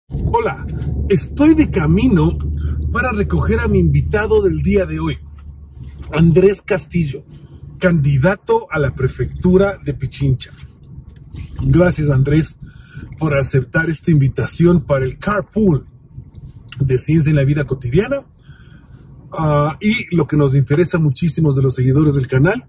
Hola, estoy de camino para recoger a mi invitado del día de hoy, Andrés Castillo, candidato a la prefectura de Pichincha. Gracias, Andrés, por aceptar esta invitación para el carpool de Ciencia en la Vida Cotidiana. Y lo que nos interesa muchísimo de los seguidores del canal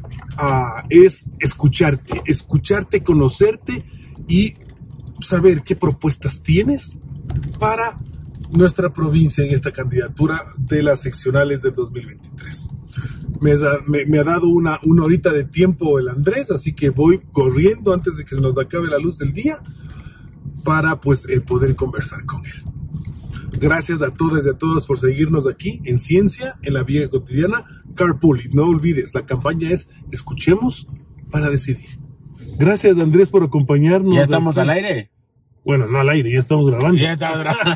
es escucharte, conocerte y saber qué propuestas tienes para nuestra provincia en esta candidatura de las seccionales del 2023. Me ha dado una horita de tiempo el Andrés, así que voy corriendo antes de que se nos acabe la luz del día para poder conversar con él. Gracias a todas y a todos por seguirnos aquí en Ciencia en la Vida Cotidiana Carpool. Y no olvides, la campaña es Escuchemos para Decidir. Gracias, Andrés, por acompañarnos. ¿Ya estamos al aire? Bueno, no al aire, ya estamos grabando. Ya estamos grabando.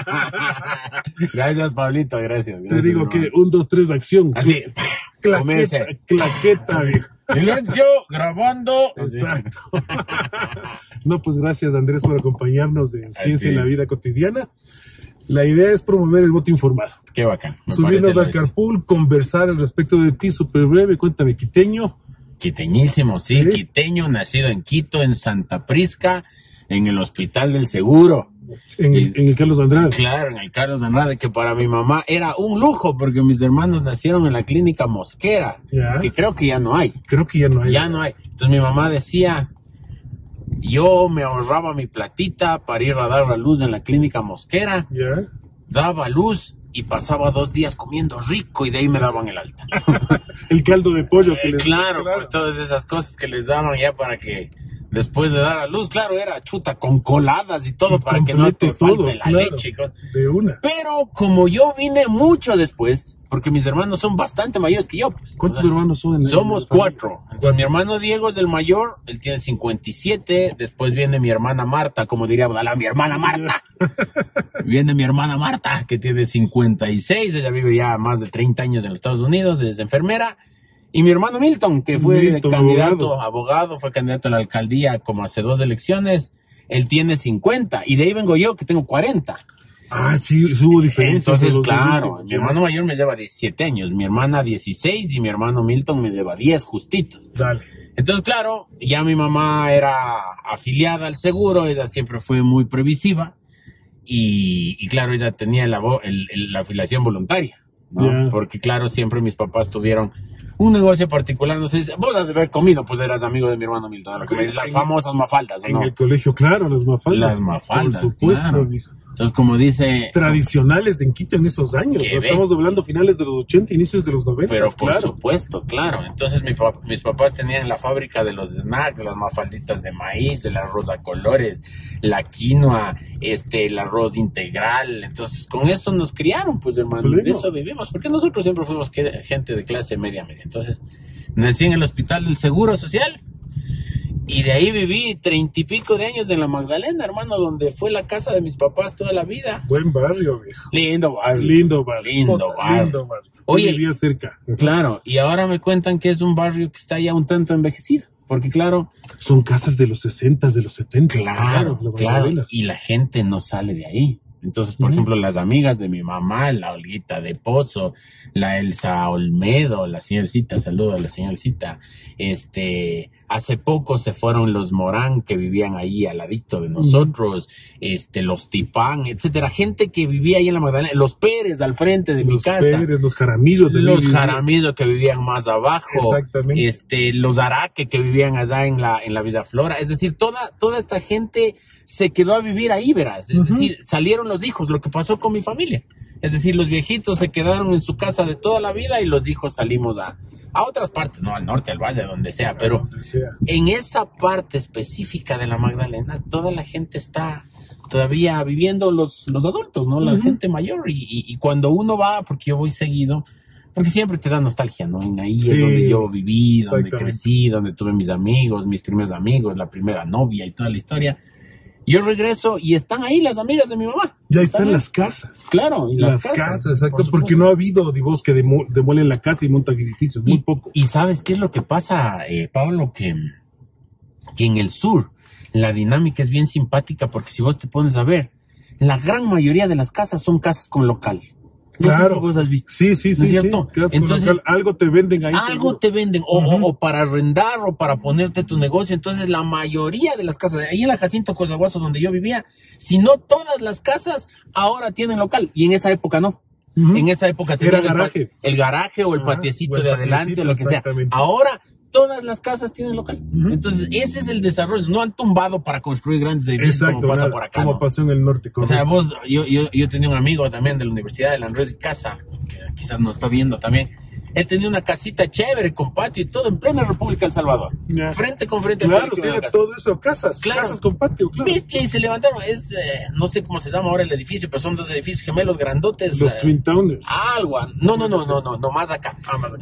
Gracias, Pablito, gracias. Te digo que 1, 2, 3, acción. Así, claqueta, viejo. Silencio, grabando. Exacto. No, pues gracias, Andrés, por acompañarnos en Ciencia en la Vida Cotidiana. La idea es promover el voto informado. Qué bacán. Subirnos al carpool, conversar al respecto de ti, súper breve. Cuéntame, quiteño. Quiteñísimo, sí, quiteño, nacido en Quito, en Santa Prisca, en el Hospital del Seguro. En el Carlos Andrade. Claro, en el Carlos Andrade, que para mi mamá era un lujo, porque mis hermanos nacieron en la clínica Mosquera, que creo que ya no hay. Creo que ya no hay. Ya no hay. Entonces mi mamá decía, yo me ahorraba mi platita para ir a dar la luz en la clínica Mosquera, daba luz y pasaba 2 días comiendo rico y de ahí me daban el alta. El caldo de pollo que les claro, pues todas esas cosas que les daban ya para que después de dar a luz, claro, era chuta con coladas y todo para que no te falte la leche y cosas. De una. Pero como yo vine mucho después, porque mis hermanos son bastante mayores que yo. Pues, ¿cuántos hermanos son? Somos 4. Entonces, mi hermano Diego es el mayor, él tiene 57. Después viene mi hermana Marta, como diría Abdalá, mi hermana Marta. Viene mi hermana Marta, que tiene 56. Ella vive ya más de 30 años en los Estados Unidos, es enfermera. Y mi hermano Milton, que fue candidato, abogado, fue candidato a la alcaldía como hace 2 elecciones. Él tiene 50. Y de ahí vengo yo, que tengo 40. Ah, sí, hubo diferencia. Entonces, claro, mi hermano mayor me lleva 17 años, mi hermana 16 y mi hermano Milton me lleva 10 justitos. Dale. Entonces, claro, ya mi mamá era afiliada al seguro, ella siempre fue muy previsiva y claro, ella tenía la afiliación voluntaria, ¿no? Porque claro, siempre mis papás tuvieron un negocio particular, no sé, vos has de haber comido, pues eras amigo de mi hermano Milton, lo que me dices, las famosas mafaldas, ¿o no? En el colegio, claro, las mafaldas. Las mafaldas, por supuesto, claro. Hijo. Entonces, como dice... Tradicionales en Quito en esos años. ¿No? Estamos hablando finales de los 80, inicios de los 90. Pero por supuesto, claro. Entonces, mis papás tenían la fábrica de los snacks, las mafalditas de maíz, el arroz a colores, la quinoa, el arroz integral. Entonces, con eso nos criaron, pues, hermano. De eso vivimos. Porque nosotros siempre fuimos gente de clase media. Entonces, nací en el Hospital del Seguro Social. Y de ahí viví 30 y pico de años en la Magdalena, hermano, donde fue la casa de mis papás toda la vida. Buen barrio, viejo. Lindo barrio. Lindo barrio. Lindo barrio. Oye, vivía cerca. Claro, y ahora me cuentan que es un barrio que está ya un tanto envejecido. Porque claro... Son casas de los 60, de los 70. Claro. Y la gente no sale de ahí. Entonces, por ejemplo, las amigas de mi mamá, la Olguita de Pozo, la Elsa Olmedo, la señorcita, saludo a la señorcita, hace poco se fueron los Morán que vivían ahí al ladito de nosotros, los Tipán, etcétera, gente que vivía ahí en la Magdalena, los Pérez al frente de mi casa. Los Pérez, los Jaramillos. Los Jaramillos que vivían más abajo. Exactamente. Los Araque que vivían allá en la Villa Flora. Es decir, toda esta gente se quedó a vivir ahí, verás. Es decir, salieron los hijos, lo que pasó con mi familia. Es decir, los viejitos se quedaron en su casa de toda la vida y los hijos salimos a otras partes, no al norte, al valle, donde sea. Pero en esa parte específica de la Magdalena, toda la gente está todavía viviendo los adultos, ¿no? La gente mayor. Y cuando uno va, porque yo voy seguido, porque siempre te da nostalgia, ¿no? Ahí es donde yo viví, donde crecí, donde tuve mis amigos, mis primeros amigos, la primera novia y toda la historia. Yo regreso y están ahí las amigas de mi mamá. Ya están las casas. Claro, y las casas, exacto, porque no ha habido divos que demuelen la casa y montan edificios, muy poco. Y ¿sabes qué es lo que pasa, Pablo? Que en el sur la dinámica es bien simpática, porque si vos te pones a ver, la gran mayoría de las casas son casas con local. No sé Claro. si vos has visto. Sí, ¿No es cierto? Entonces, algo te venden ahí. algo te venden, o para arrendar, o para ponerte tu negocio. Entonces, la mayoría de las casas, ahí en la Jacinto Cosaguaso, donde yo vivía, si no todas las casas, ahora tienen local. Y en esa época no. En esa época tenían el garaje o el patiecito de adelante, lo que sea. Ahora, todas las casas tienen local. Entonces, ese es el desarrollo. No han tumbado para construir grandes edificios como pasa por acá. Como pasó en el norte. Correcto. O sea, yo tenía un amigo también de la Universidad de la Andrés y Casa, que quizás nos está viendo también. Él tenía una casita chévere, con patio y todo, en plena República del Salvador. Frente con frente. Claro, sí, todo eso, casas con patio, claro. Viste, y se levantaron, no sé cómo se llama ahora el edificio, pero son dos edificios gemelos grandotes. Los Twin Towers. Algo, no, más acá. Más acá.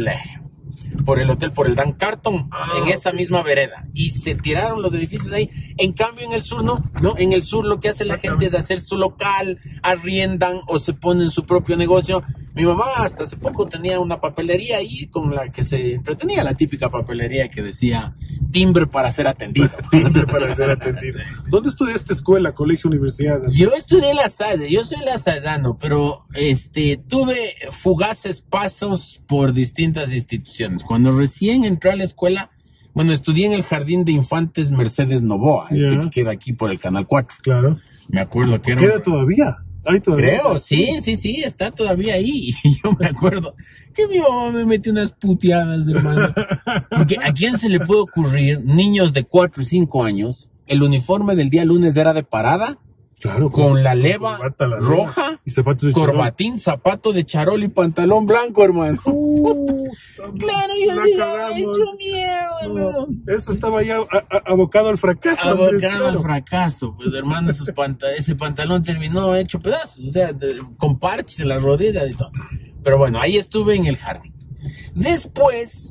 Por el hotel, por el Dan Carton, en esa misma vereda. Y se tiraron los edificios ahí. En cambio, en el sur no. En el sur lo que hace la gente es hacer su local, arriendan o se ponen su propio negocio. Mi mamá hasta hace poco tenía una papelería ahí con la que se entretenía, la típica papelería que decía timbre para ser atendido. Timbre para ser atendido. ¿Dónde estudiaste escuela, colegio, universidad? Yo estudié en La Salle, yo soy lasallano, pero tuve fugaces pasos por distintas instituciones. Cuando recién entré a la escuela, estudié en el Jardín de Infantes Mercedes Novoa, que queda aquí por el Canal 4. Claro. Me acuerdo que era... ¿Queda todavía? Creo, sí, está todavía ahí. Y yo me acuerdo que mi mamá me metió unas puteadas, hermano. Porque ¿a quién se le puede ocurrir, niños de 4 y 5 años, el uniforme del día lunes era de parada? Claro, con la leva roja, y zapatos de corbatín, charol. Zapato de charol y pantalón blanco, hermano. Claro, yo digo, hecho mierda, eso estaba ya abocado al fracaso. Abocado al fracaso, pues, hermano, ese pantalón terminó hecho pedazos, o sea, con parches en las rodillas y todo. Pero bueno, ahí estuve en el jardín. Después,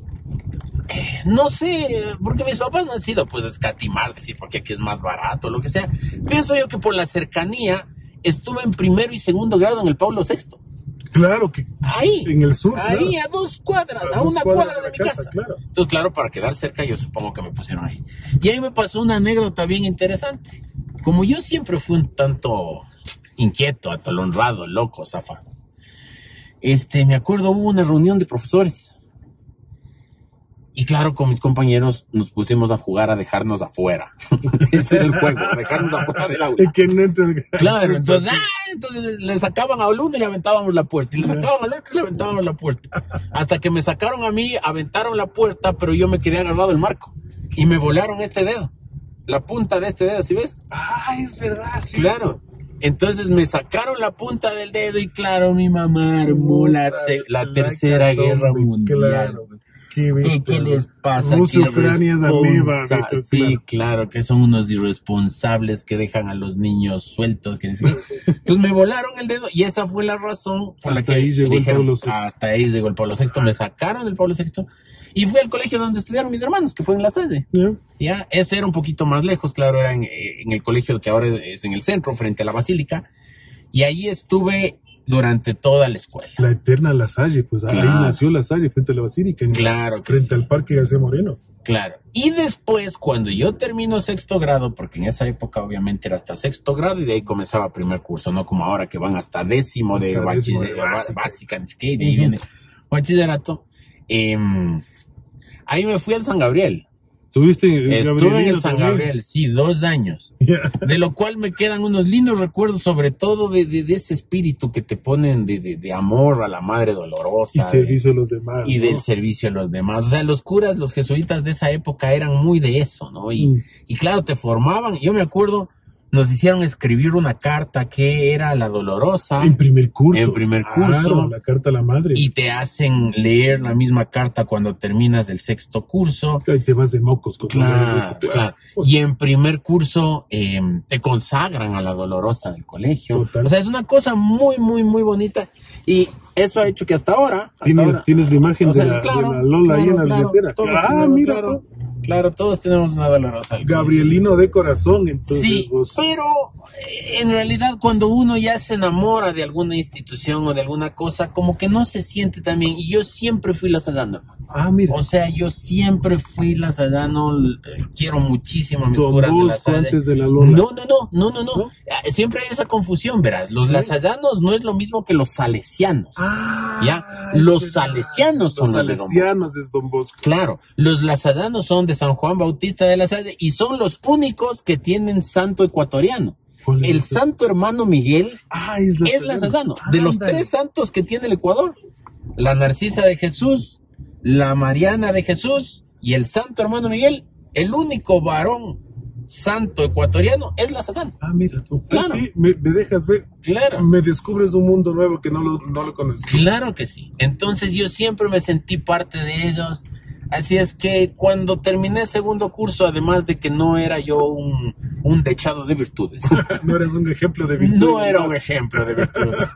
no sé, porque mis papás no han sido pues escatimar, decir porque aquí es más barato, lo que sea. Pienso yo que por la cercanía estuve en primero y segundo grado en el Pablo VI. Claro que ahí, en el sur, ahí claro. A 2 cuadras, a una cuadra de mi casa. Claro. Entonces, claro, para quedar cerca, yo supongo que me pusieron ahí. Y ahí me pasó una anécdota bien interesante. Como yo siempre fui un tanto inquieto, atolonrado, loco, zafado. Me acuerdo, hubo una reunión de profesores. Y claro, con mis compañeros nos pusimos a jugar a dejarnos afuera. Ese era el juego, a dejarnos afuera del aula. Y que no entra el... Claro, entonces le sacaban a uno y le aventábamos la puerta. Y le sacaban al otro y le aventábamos la puerta. Hasta que me sacaron a mí, aventaron la puerta, pero yo me quedé agarrado del marco. Y me volaron este dedo. La punta de este dedo, ¿sí ves? Ah, es verdad, sí. Claro. Entonces me sacaron la punta del dedo y claro, mi mamá armó la Tercera Guerra Mundial. Claro. ¿Qué les pasa? Rusia, Ucrania es amiga. Sí, claro, que son unos irresponsables que dejan a los niños sueltos. Entonces me volaron el dedo y esa fue la razón por la que ahí llegó dijeron, el Pablo VI. Hasta ahí llegó el Pablo VI. Me sacaron del Pablo VI y fui al colegio donde estudiaron mis hermanos, que fue en La Salle. Ya, ese era un poquito más lejos, claro, era en el colegio que ahora es en el centro, frente a la Basílica. Y ahí estuve durante toda la escuela. La eterna La Salle, pues claro. Ahí nació La Salle, frente a la Basílica. Claro que frente al Parque García Moreno. Claro. Y después, cuando yo termino 6º grado, porque en esa época obviamente era hasta 6º grado y de ahí comenzaba primer curso, no como ahora que van hasta 10º de básica, ni siquiera, y viene bachillerato. Ahí me fui al San Gabriel. Estuve en el San Gabriel, sí, 2 años. De lo cual me quedan unos lindos recuerdos, sobre todo de ese espíritu que te ponen de amor a la Madre Dolorosa. Y servicio a los demás. Y del servicio a los demás. O sea, los curas, los jesuitas de esa época eran muy de eso, ¿no? Y claro, te formaban. Yo me acuerdo, nos hicieron escribir una carta que era la Dolorosa. En primer curso. Claro, la carta a la madre. Y te hacen leer la misma carta cuando terminas el 6º curso. Y te vas de mocos. Claro. Y en primer curso te consagran a la Dolorosa del colegio. Total. O sea, es una cosa muy, muy, muy bonita. Y eso ha hecho que hasta ahora... ¿Tienes la imagen de la Lola ahí en la billetera? Mira. Claro, todos tenemos una dolorosa alma. Gabrielino de corazón, entonces Sí, vos. pero en realidad cuando uno ya se enamora de alguna institución o de alguna cosa, como que no se siente tan bien. Y yo siempre fui lasallano, hermano. Ah, mira. O sea, yo siempre fui lasallano, quiero muchísimo a mis Don curas de Bosco Lasalle. antes de la Lola. No. ¿No? Siempre hay esa confusión, verás. Los ¿Sí? lasallanos no es lo mismo que los salesianos. Ah, ¿Ya? es Los verdad. salesianos son los de Don Bosco. salesianos es Don Bosco. Claro, los lasallanos son de San Juan Bautista de la Salle y son los únicos que tienen santo ecuatoriano. ¿Cuál es El ese? santo hermano Miguel Ah, es lasallano. De los Ándale. 3 santos que tiene el Ecuador, la Narcisa de Jesús, la Mariana de Jesús y el santo hermano Miguel, el único varón santo ecuatoriano es lasallano. Ah, mira tú. Claro. Sí, me dejas ver. Claro. Me descubres un mundo nuevo que no lo conozco. Claro que sí. Entonces yo siempre me sentí parte de ellos. Así es que cuando terminé segundo curso, además de que no era yo un dechado de virtudes, No eres un ejemplo de virtud. no era un ejemplo de virtudes,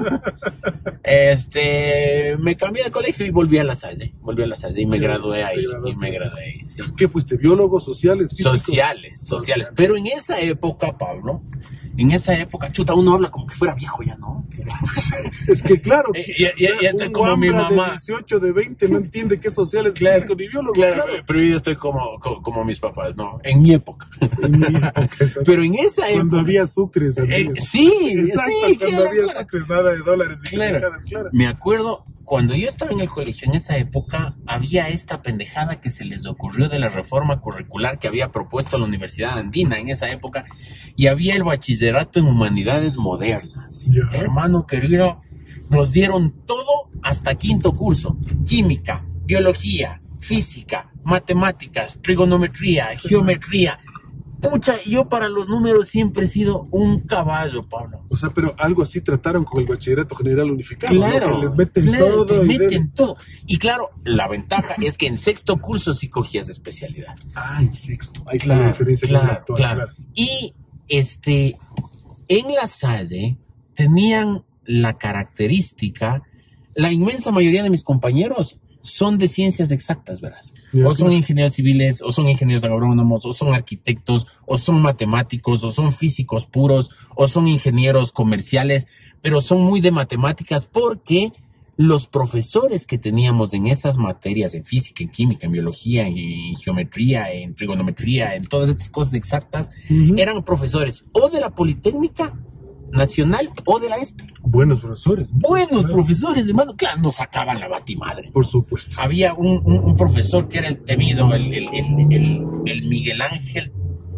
me cambié de colegio y volví a La Salle y me Sí, gradué te ahí, graduaste ahí, sí. ¿Qué fuiste? ¿Biólogos, sociales, físicos? Sociales. Pero en esa época, Pablo, chuta, uno habla como que fuera viejo ya, ¿no? Es que claro. Ya estoy un como mi guambra mamá. De 18, de 20 no entiende qué sociales, Claro, físico ni biólogo. Claro, pero yo estoy como mis papás, ¿no? En mi época. En mi época, exacto. Pero en esa época. Cuando había sucres, amigos. Sí, Exacto, sí, cuando había claro. sucres, nada de dólares. Ni Claro. pendejadas, claro. Me acuerdo, cuando yo estaba en el colegio, en esa época, había esta pendejada que se les ocurrió de la reforma curricular que había propuesto la Universidad Andina en esa época, y había el bachillerato en humanidades modernas. Ya. Hermano querido, nos dieron todo hasta quinto curso: química, biología, física, matemáticas, trigonometría, geometría. Pucha, yo para los números siempre he sido un caballo, Pablo. O sea, pero algo así trataron con el bachillerato general unificado. Claro, ¿no? Que les meten claro, todo. te y meten todo. Y claro, la ventaja es que en sexto curso sí cogías especialidad. Ah, en sexto. Ahí está la diferencia con la actual, claro. Y en La Salle tenían la característica, la inmensa mayoría de mis compañeros son de ciencias exactas, verás. Ya, O son claro. ingenieros civiles, o son ingenieros agrónomos, o son arquitectos, o son matemáticos, o son físicos puros, o son ingenieros comerciales, pero son muy de matemáticas porque los profesores que teníamos en esas materias, en física, en química, en biología, en geometría, en trigonometría, en todas estas cosas exactas, Ujú. eran profesores o de la Politécnica Nacional o de la ESPE. Buenos profesores. Buenos Claro. profesores, hermano. Claro, nos sacaban la batimadre. Por supuesto. Había un profesor que era el temido, el Miguel Ángel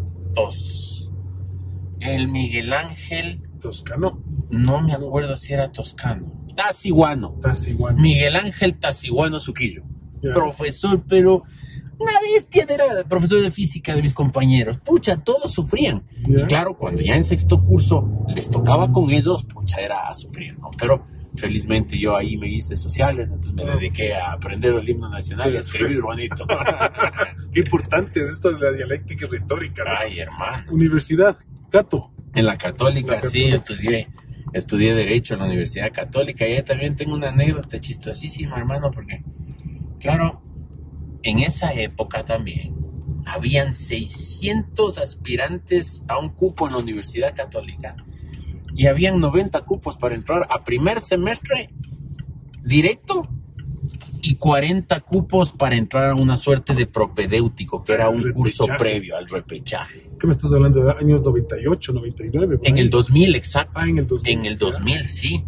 El Miguel Ángel, Toscano. no me acuerdo si era toscano. Tasiguano. Estás igual. Miguel Ángel Tasiguano Suquillo. Ya. Profesor, pero una bestia, era profesor de física de mis compañeros. Pucha, todos sufrían. Ya. Y claro, cuando ya en sexto curso les tocaba con ellos, pucha, era a sufrir, ¿no? Pero felizmente yo ahí me hice sociales, entonces me dediqué a aprender el himno nacional y a escribir bonito. Qué importante es esto de la dialéctica y retórica, ¿no? Ay, hermano. Universidad, Cato. En la Católica, La sí, Católica. estudié Derecho en la Universidad Católica y ahí también tengo una anécdota chistosísima, hermano, porque, claro, en esa época también habían 600 aspirantes a un cupo en la Universidad Católica y habían 90 cupos para entrar a primer semestre directo y 40 cupos para entrar a una suerte de propedéutico, que era un curso Repechaje. previo al repechaje. ¿Qué me estás hablando? ¿De años 98, 99? por En ahí? el 2000, exacto. Ah, en el 2000. En el 2000, sí.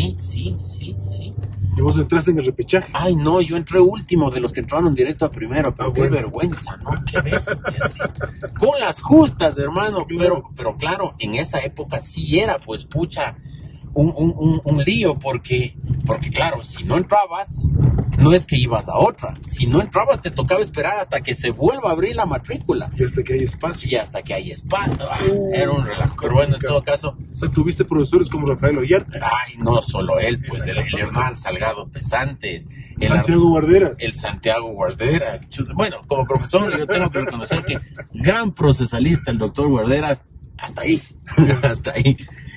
Y vos entraste en el repechaje. Ay, no, yo entré último de los que entraron directo a primero, pero Ah, qué bueno. vergüenza, ¿no? Qué bestia, sí. Con las justas, hermano. Claro. Pero claro, en esa época sí era, pues, pucha, un lío, porque claro, si no entrabas, no es que ibas a otra. Si no entrabas, te tocaba esperar hasta que se vuelva a abrir la matrícula. Y hasta que hay espacio. Y hasta que hay espacio. Era un relajo. Pero bueno, en todo caso, O sea, tuviste profesores como Rafael Ollarte, ay, no solo él, pues el Hernán Salgado Pesantes, Santiago Guarderas. el Santiago Guarderas. Bueno, como profesor yo tengo que reconocer que gran procesalista el doctor Guarderas, hasta ahí, hasta ahí.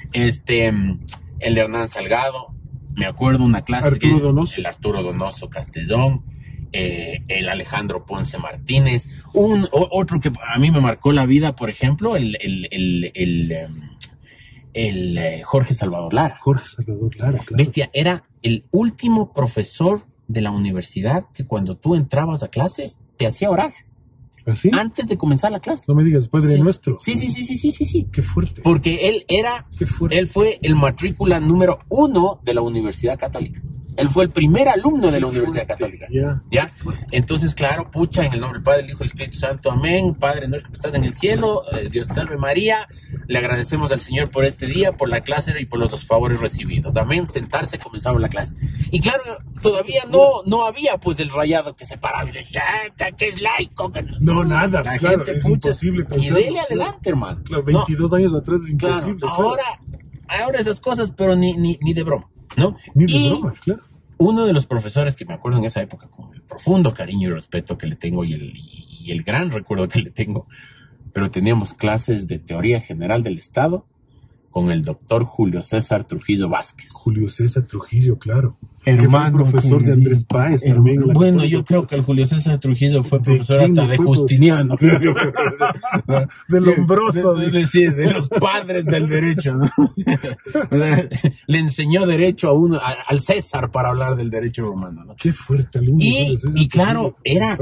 El Hernán Salgado, me acuerdo una clase Arturo Donoso. el Arturo Donoso Castellón, el Alejandro Ponce Martínez, otro que a mí me marcó la vida, por ejemplo, Jorge Salvador Lara. Jorge Salvador Lara, claro. Bestia, era el último profesor de la universidad que cuando tú entrabas a clases te hacía orar. ¿Así? Antes de comenzar la clase. No me digas, Padre Nuestro. Sí. Qué fuerte. Porque él fue el matrícula número 1 de la Universidad Católica. Él fue el primer alumno de la Universidad Católica. ¿Ya? Entonces, claro, pucha, en el nombre del Padre, del Hijo y del Espíritu Santo, amén. Padre nuestro que estás en el cielo, Dios te salve María. Le agradecemos al Señor por este día, por la clase y por los dos favores recibidos. Amén. Sentarse, comenzaba la clase. Y claro, todavía no había pues el rayado que se paraba y decía, que es laico. No, nada, la claro, gente, es pucha, imposible pensar. Y dele adelante, hermano. Claro, 22 años atrás es imposible. Claro, ahora esas cosas, pero ni de broma, ¿no? Ni de broma, claro. Uno de los profesores que me acuerdo en esa época con el profundo cariño y respeto que le tengo y el gran recuerdo que le tengo, pero teníamos clases de teoría general del Estado con el doctor Julio César Trujillo Vázquez. Julio César Trujillo, claro. Hermano, que fue profesor de Andrés Páez también. Bueno, yo creo que el Julio César Trujillo fue profesor hasta de Justiniano. De Lombroso. De los padres del derecho, ¿no? O sea, le enseñó derecho al César para hablar del derecho romano, ¿no? Qué fuerte alumno. Y claro, era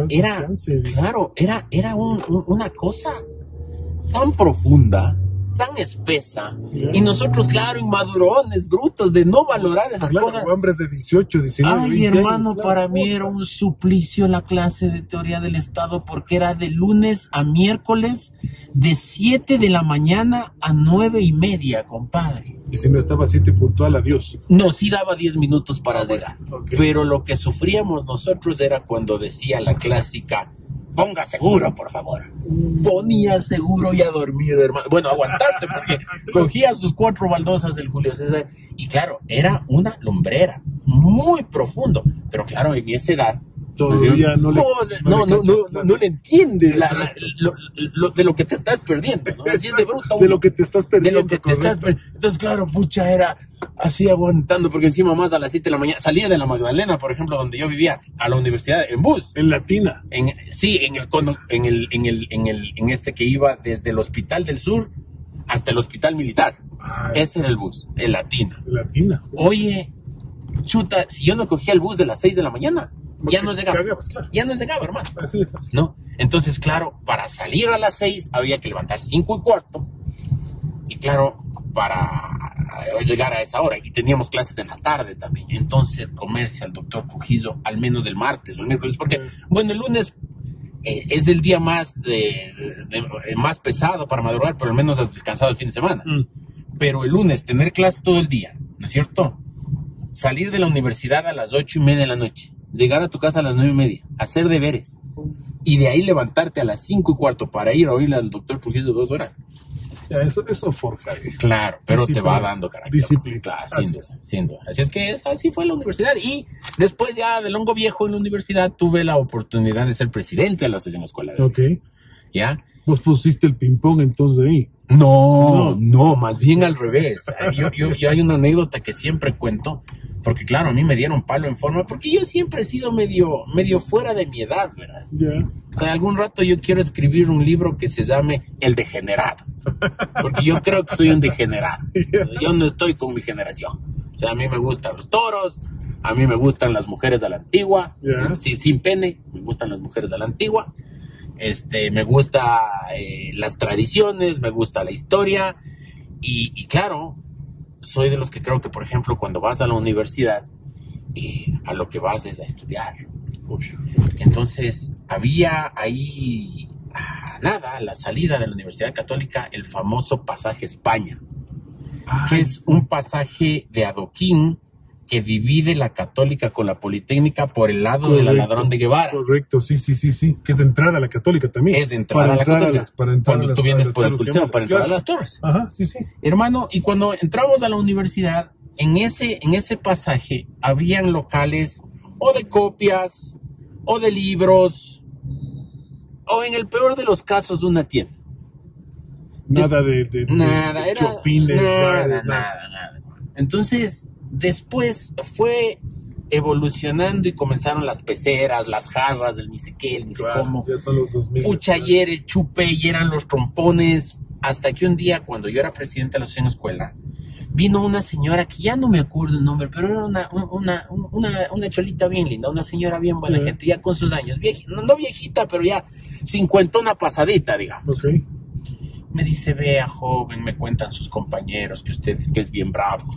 una cosa tan profunda, tan espesa, y nosotros, claro, inmadurones, brutos, de no valorar esas cosas. Hombres de 18, 19, Ay, 20 hermano, años, para mí era un suplicio la clase de teoría del Estado, porque era de lunes a miércoles, de 7 de la mañana a 9:30, compadre. Y si no estaba 7 puntual, adiós. No, sí daba 10 minutos para llegar. Okay. Pero lo que sufríamos nosotros era cuando decía la clásica, ponga seguro, por favor. Ponía seguro y a dormir, hermano. Bueno, aguantarte, porque cogía sus 4 baldosas el Julio César. Y claro, era una lumbrera, muy profundo. Pero claro, en esa edad, todavía no le entiendes de lo que te estás perdiendo, ¿no? Así es de bruto. De lo que te estás perdiendo. Entonces, claro, pucha, era así aguantando, porque encima más a las 7 de la mañana, salía de la Magdalena, por ejemplo, donde yo vivía, a la universidad en bus. En Latina. En este que iba desde el Hospital del Sur hasta el Hospital Militar. Ese era el bus, el Latina. Latina. Oye, chuta, si yo no cogía el bus de las 6 de la mañana, porque ya no llegaba. Cagabas, claro. Ya no llegaba, hermano. Así de fácil. ¿No? Entonces, claro, para salir a las 6 había que levantar 5:15. Y claro, para llegar a esa hora. Y teníamos clases en la tarde también. Entonces, comerse al doctor Trujillo, al menos el martes o el miércoles. Porque, bueno, el lunes es el día más más pesado para madrugar, pero al menos has descansado el fin de semana. Pero el lunes, tener clases todo el día, ¿no es cierto? Salir de la universidad a las 8:30 de la noche. Llegar a tu casa a las 9:30, hacer deberes, y de ahí levantarte a las 5:15 para ir a oírle al doctor Trujillo 2 horas. Ya, eso forja. Claro, pero disciplina, te va dando carácter. Disciplina. Claro, sin duda. Así es que así fue la universidad. Y después ya del hongo viejo en la universidad tuve la oportunidad de ser presidente de la Asociación Escuela de Derecho. ¿Ya? Vos pusiste el ping-pong entonces ahí. No, más bien al revés. Yo hay una anécdota que siempre cuento, porque claro, a mí me dieron palo en forma, porque yo siempre he sido medio fuera de mi edad, ¿verdad? Yeah. O sea, algún rato yo quiero escribir un libro que se llame El Degenerado, porque yo creo que soy un degenerado. Yo no estoy con mi generación. O sea, a mí me gustan los toros, a mí me gustan las mujeres a la antigua, yeah. Sí, sin pene, me gustan las mujeres a la antigua. Me gusta las tradiciones, me gusta la historia y claro, soy de los que creo que, por ejemplo, cuando vas a la universidad, a lo que vas es a estudiar. Entonces, había ahí, a la salida de la Universidad Católica, el famoso pasaje España, que es un pasaje de adoquín que divide la Católica con la Politécnica por el lado de la Ladrón de Guevara. Correcto, sí. Que es de entrada a la Católica también. Es de entrada a la Católica. Cuando tú vienes por el Pulseo para entrar a las Torres. Ajá, sí. Hermano, y cuando entramos a la universidad, en ese pasaje habían locales o de copias, o de libros, o en el peor de los casos, una tienda. Nada de chopines, nada. Entonces, después fue evolucionando y comenzaron las peceras, las jarras, el ni sé qué, el ni sé cómo. Ya son los 2000. Pucha, ayer el chupe y eran los trompones. Hasta que un día, cuando yo era presidente de la asociación escuela, vino una señora que ya no me acuerdo el nombre, pero era una cholita bien linda, una señora bien buena gente, ya con sus años, no viejita, pero ya cincuentona pasadita, digamos. Okay. Me dice, vea, joven, me cuentan sus compañeros que usted es que es bien bravo.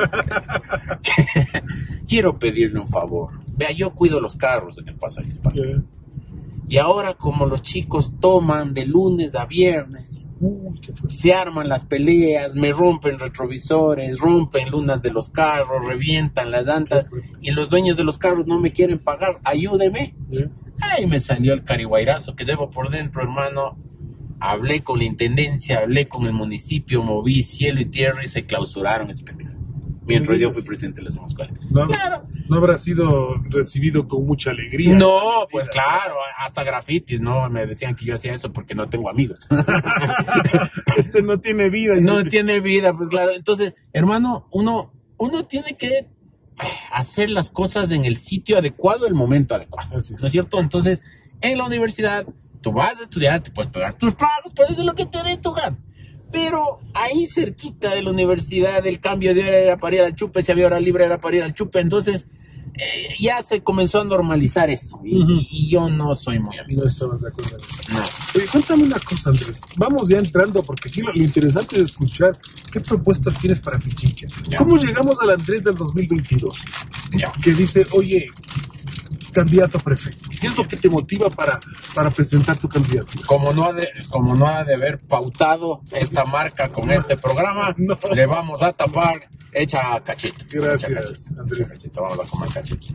Quiero pedirle un favor. Vea, yo cuido los carros en el pasaje hispano. Yeah. Y ahora, como los chicos toman de lunes a viernes, se arman las peleas, me rompen retrovisores, rompen lunas de los carros, revientan las llantas, y los dueños de los carros no me quieren pagar, ayúdeme. Yeah. Ay, me salió el carihuairazo que llevo por dentro, hermano. Hablé con la intendencia, hablé con el municipio, moví cielo y tierra y se clausuraron ese pendejo. Mientras yo fui presidente de la asociación escolar. No, claro. No habrá sido recibido con mucha alegría. No, pues claro, hasta grafitis, ¿no? Me decían que yo hacía eso porque no tengo amigos. Este no tiene vida. No tiene vida, pues claro. Entonces, hermano, uno tiene que hacer las cosas en el sitio adecuado, el momento adecuado. Así es. ¿No es cierto? Entonces, en la universidad, tú vas a estudiar, te puedes pegar tus tragos, puedes hacer lo que te dé tu gana. Pero ahí cerquita de la universidad, el cambio de hora era para ir al chupe, si había hora libre era para ir al chupe. Entonces, ya se comenzó a normalizar eso. Y yo no soy muy amigo. No estabas de acuerdo en eso. No. Oye, cuéntame una cosa, Andrés. Vamos ya entrando, porque aquí lo interesante es escuchar qué propuestas tienes para Pichincha. Ya. ¿Cómo llegamos al Andrés del 2022? Ya. Que dice, oye, candidato a prefecto. ¿Qué es lo que te motiva para presentar tu candidatura? Como no ha de haber pautado esta marca con este programa, No. le vamos a tapar hecha cachito. Gracias, Andrés. Cachito, vamos a comer cachitos.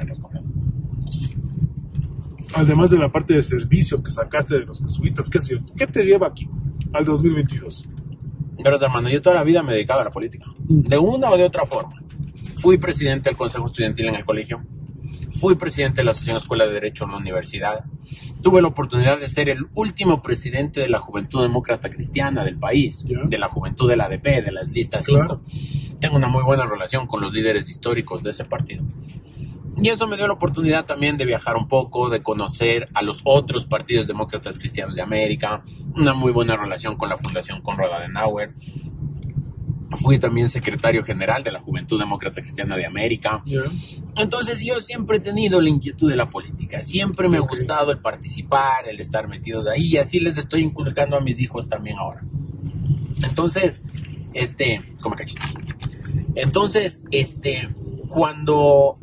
Además de la parte de servicio que sacaste de los jesuitas, ¿qué te lleva aquí al 2022? Pero hermano, yo toda la vida me he dedicado a la política, de una o de otra forma. Fui presidente del Consejo Estudiantil en el colegio, fui presidente de la Asociación Escuela de Derecho en la universidad, tuve la oportunidad de ser el último presidente de la Juventud Demócrata Cristiana del país, de la Juventud de la ADP, de las listas 5. Claro. Tengo una muy buena relación con los líderes históricos de ese partido. Y eso me dio la oportunidad también de viajar un poco, de conocer a los otros partidos demócratas cristianos de América, una muy buena relación con la Fundación Konrad Adenauer. Fui también secretario general de la Juventud Demócrata Cristiana de América. Entonces yo siempre he tenido la inquietud de la política, siempre me ha gustado el participar, el estar metidos ahí, y así les estoy inculcando a mis hijos también ahora. Entonces, come cachitos. Entonces, cuando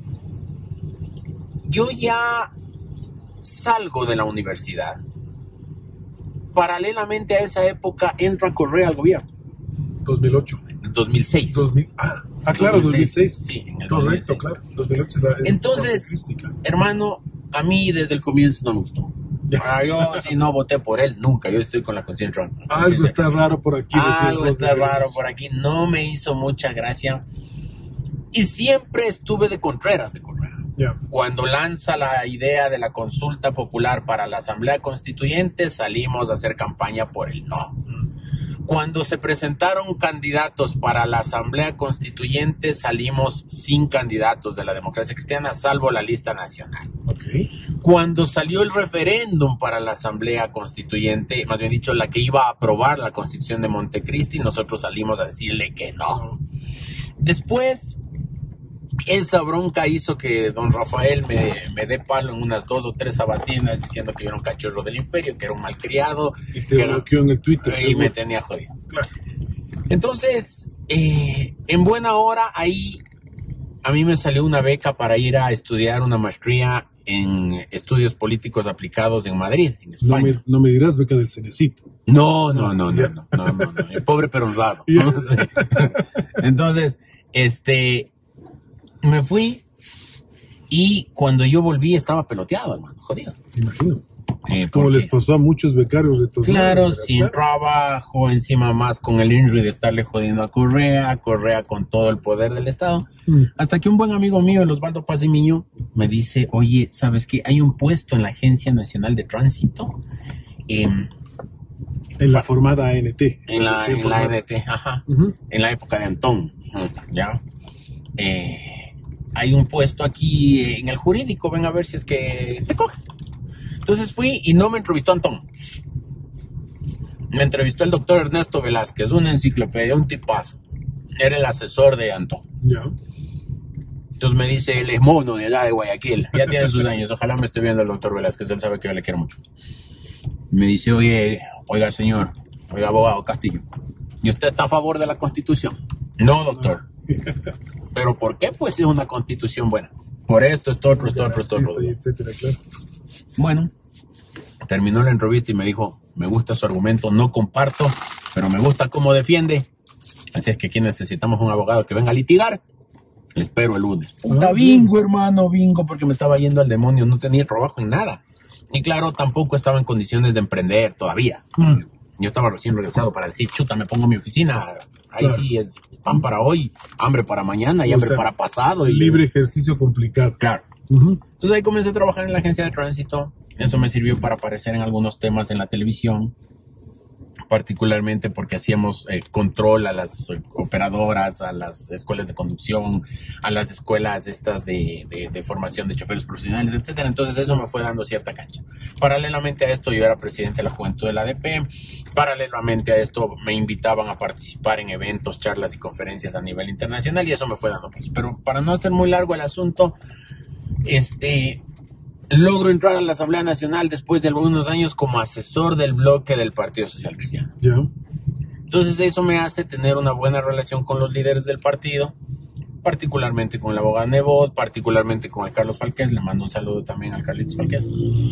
yo ya salgo de la universidad, paralelamente a esa época entra Correa al gobierno. 2008. 2006. Claro, 2006. Sí, en el correcto, 2006. Claro. 2008 Entonces, hermano, a mí desde el comienzo no me gustó. Yo si no voté por él, nunca. Yo estoy con la conciencia. Algo está raro por aquí. Algo está raro por aquí. No me hizo mucha gracia. Y siempre estuve de Contreras de Correa. Cuando lanza la idea de la consulta popular para la Asamblea Constituyente, salimos a hacer campaña por el no. Cuando se presentaron candidatos para la Asamblea Constituyente, salimos sin candidatos de la democracia cristiana, salvo la lista nacional. Cuando salió el referéndum para la Asamblea Constituyente, más bien dicho, la que iba a aprobar la Constitución de Montecristi, nosotros salimos a decirle que no. Después, esa bronca hizo que don Rafael me dé palo en unas 2 o 3 sabatinas diciendo que yo era un cachorro del imperio, que era un malcriado. Y te bloqueó en el Twitter. Y me tenía jodido. Claro. Entonces, en buena hora, ahí a mí me salió una beca para ir a estudiar una maestría en estudios políticos aplicados en Madrid, en España. No me dirás beca del Cenecito. No. Pobre pero honrado. Entonces, me fui y cuando yo volví estaba peloteado, hermano, jodido. Me imagino. Como les pasó a muchos becarios retornados. Claro, sin trabajo, encima más con el INRI de estarle jodiendo a Correa con todo el poder del Estado. Hasta que un buen amigo mío, el Osvaldo Paz y Miño, me dice, oye, ¿sabes qué? Hay un puesto en la Agencia Nacional de Tránsito. En la formada ANT. En la ANT, ajá. En la época de Antón, ¿ya? hay un puesto aquí en el jurídico, ven a ver si es que te coge. Entonces fui y no me entrevistó Antón. Me entrevistó el doctor Ernesto Velázquez, una enciclopedia, un tipazo. Era el asesor de Antón. Ya. Entonces me dice, él es mono de allá de Guayaquil, ya tiene sus años, ojalá me esté viendo el doctor Velázquez, él sabe que yo le quiero mucho. Me dice, oiga señor, oiga abogado Castillo, ¿y usted está a favor de la Constitución? No, doctor. ¿Pero por qué? Pues es una Constitución buena. Por esto, esto, otro. Etcétera, claro. Bueno, terminó la entrevista y me dijo, me gusta su argumento, no comparto, pero me gusta cómo defiende. Así es que aquí necesitamos un abogado que venga a litigar. Le espero el lunes. Puta, bingo, hermano, bingo, porque me estaba yendo al demonio, no tenía trabajo en nada. Y claro, tampoco estaba en condiciones de emprender todavía. Yo estaba recién regresado para decir, chuta, me pongo en mi oficina. Ahí claro. Sí es pan para hoy, hambre para mañana y hambre para pasado. Y libre ejercicio complicado. Claro. Entonces ahí comencé a trabajar en la agencia de tránsito. Eso me sirvió para aparecer en algunos temas en la televisión, particularmente porque hacíamos control a las operadoras, a las escuelas de conducción, a las escuelas estas de formación de choferes profesionales, etcétera. Entonces eso me fue dando cierta cancha. Paralelamente a esto yo era presidente de la Juventud de la ADP. Paralelamente a esto me invitaban a participar en eventos, charlas y conferencias a nivel internacional y eso me fue dando pues. Pero para no hacer muy largo el asunto, logro entrar a la Asamblea Nacional después de algunos años como asesor del bloque del Partido Social Cristiano. Yeah. Entonces eso me hace tener una buena relación con los líderes del partido, particularmente con el abogado Nebot, particularmente con el Carlos Falqués. Le mando un saludo también al Carlitos Falqués.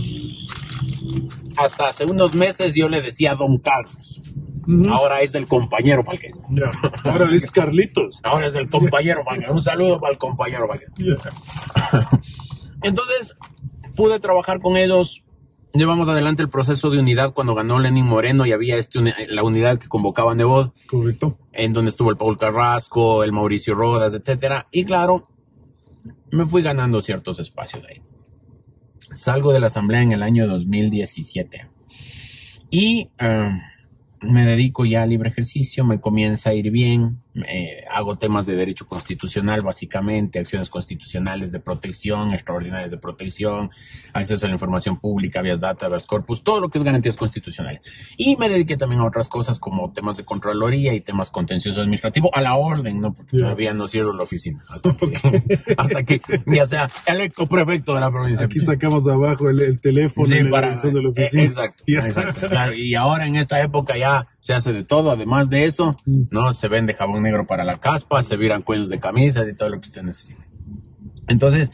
Hasta hace unos meses yo le decía Don Carlos. Ahora es el compañero Falqués. Yeah. Ahora es Carlitos. Ahora es el compañero Falqués. Un saludo para el compañero Falqués. Yeah. Entonces pude trabajar con ellos, llevamos adelante el proceso de unidad cuando ganó Lenín Moreno y había la unidad que convocaba Nebot. Correcto. En donde estuvo el Paul Carrasco, el Mauricio Rodas, etcétera. Y claro, me fui ganando ciertos espacios ahí. Salgo de la asamblea en el año 2017 y me dedico ya al libre ejercicio, me comienza a ir bien, hago temas de derecho constitucional básicamente, acciones constitucionales de protección, extraordinarias de protección, acceso a la información pública, habeas data, habeas corpus, todo lo que es garantías constitucionales. Y me dediqué también a otras cosas como temas de contraloría y temas contencioso administrativo, a la orden, ¿no? Porque todavía no cierro la oficina, hasta que ya sea electo prefecto de la provincia. Aquí sacamos abajo el teléfono sí, en la dirección de la oficina. Exacto, exacto, claro. Y ahora en esta época ya se hace de todo, además de eso, ¿no? Se vende jabón negro para la caspa, se viran cuellos de camisas y todo lo que usted necesite. Entonces,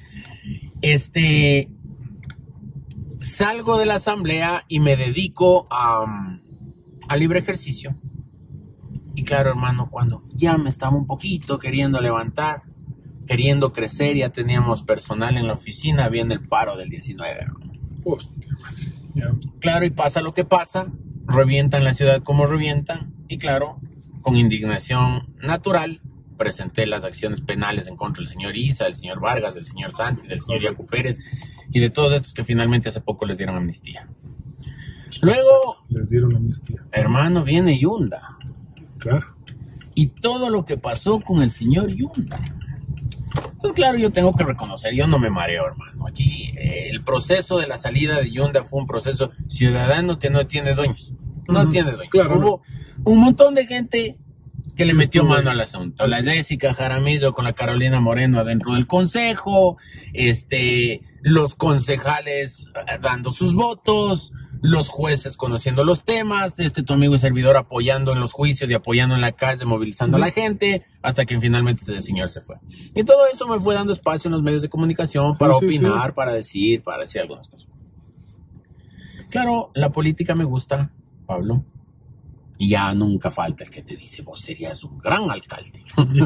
salgo de la asamblea y me dedico a libre ejercicio. Y claro, hermano, cuando ya me estaba un poquito queriendo levantar, queriendo crecer, ya teníamos personal en la oficina, viene el paro del 19, hermano. Hostia, yeah. Claro, y pasa lo que pasa. Revientan la ciudad como revientan y claro, con indignación natural presenté las acciones penales en contra del señor Isa, del señor Vargas, del señor Santi, del señor Yacu Pérez y de todos estos que finalmente hace poco les dieron amnistía. Luego les dieron amnistía. Hermano, viene Yunda. Claro. Y todo lo que pasó con el señor Yunda. Entonces, claro, yo tengo que reconocer, yo no me mareo, hermano. Aquí el proceso de la salida de Yunda fue un proceso ciudadano que no tiene dueños. No tiene dueños. Claro, hubo un montón de gente que le metió mano al asunto. La Jessica Jaramillo con la Carolina Moreno adentro del consejo, los concejales dando sus votos, los jueces conociendo los temas, tu amigo y servidor apoyando en los juicios y apoyando en la calle, movilizando a la gente, hasta que finalmente ese señor se fue. Y todo eso me fue dando espacio en los medios de comunicación para opinar, para decir algunas cosas. Claro, la política me gusta, Pablo, y ya nunca falta el que te dice, vos serías un gran alcalde.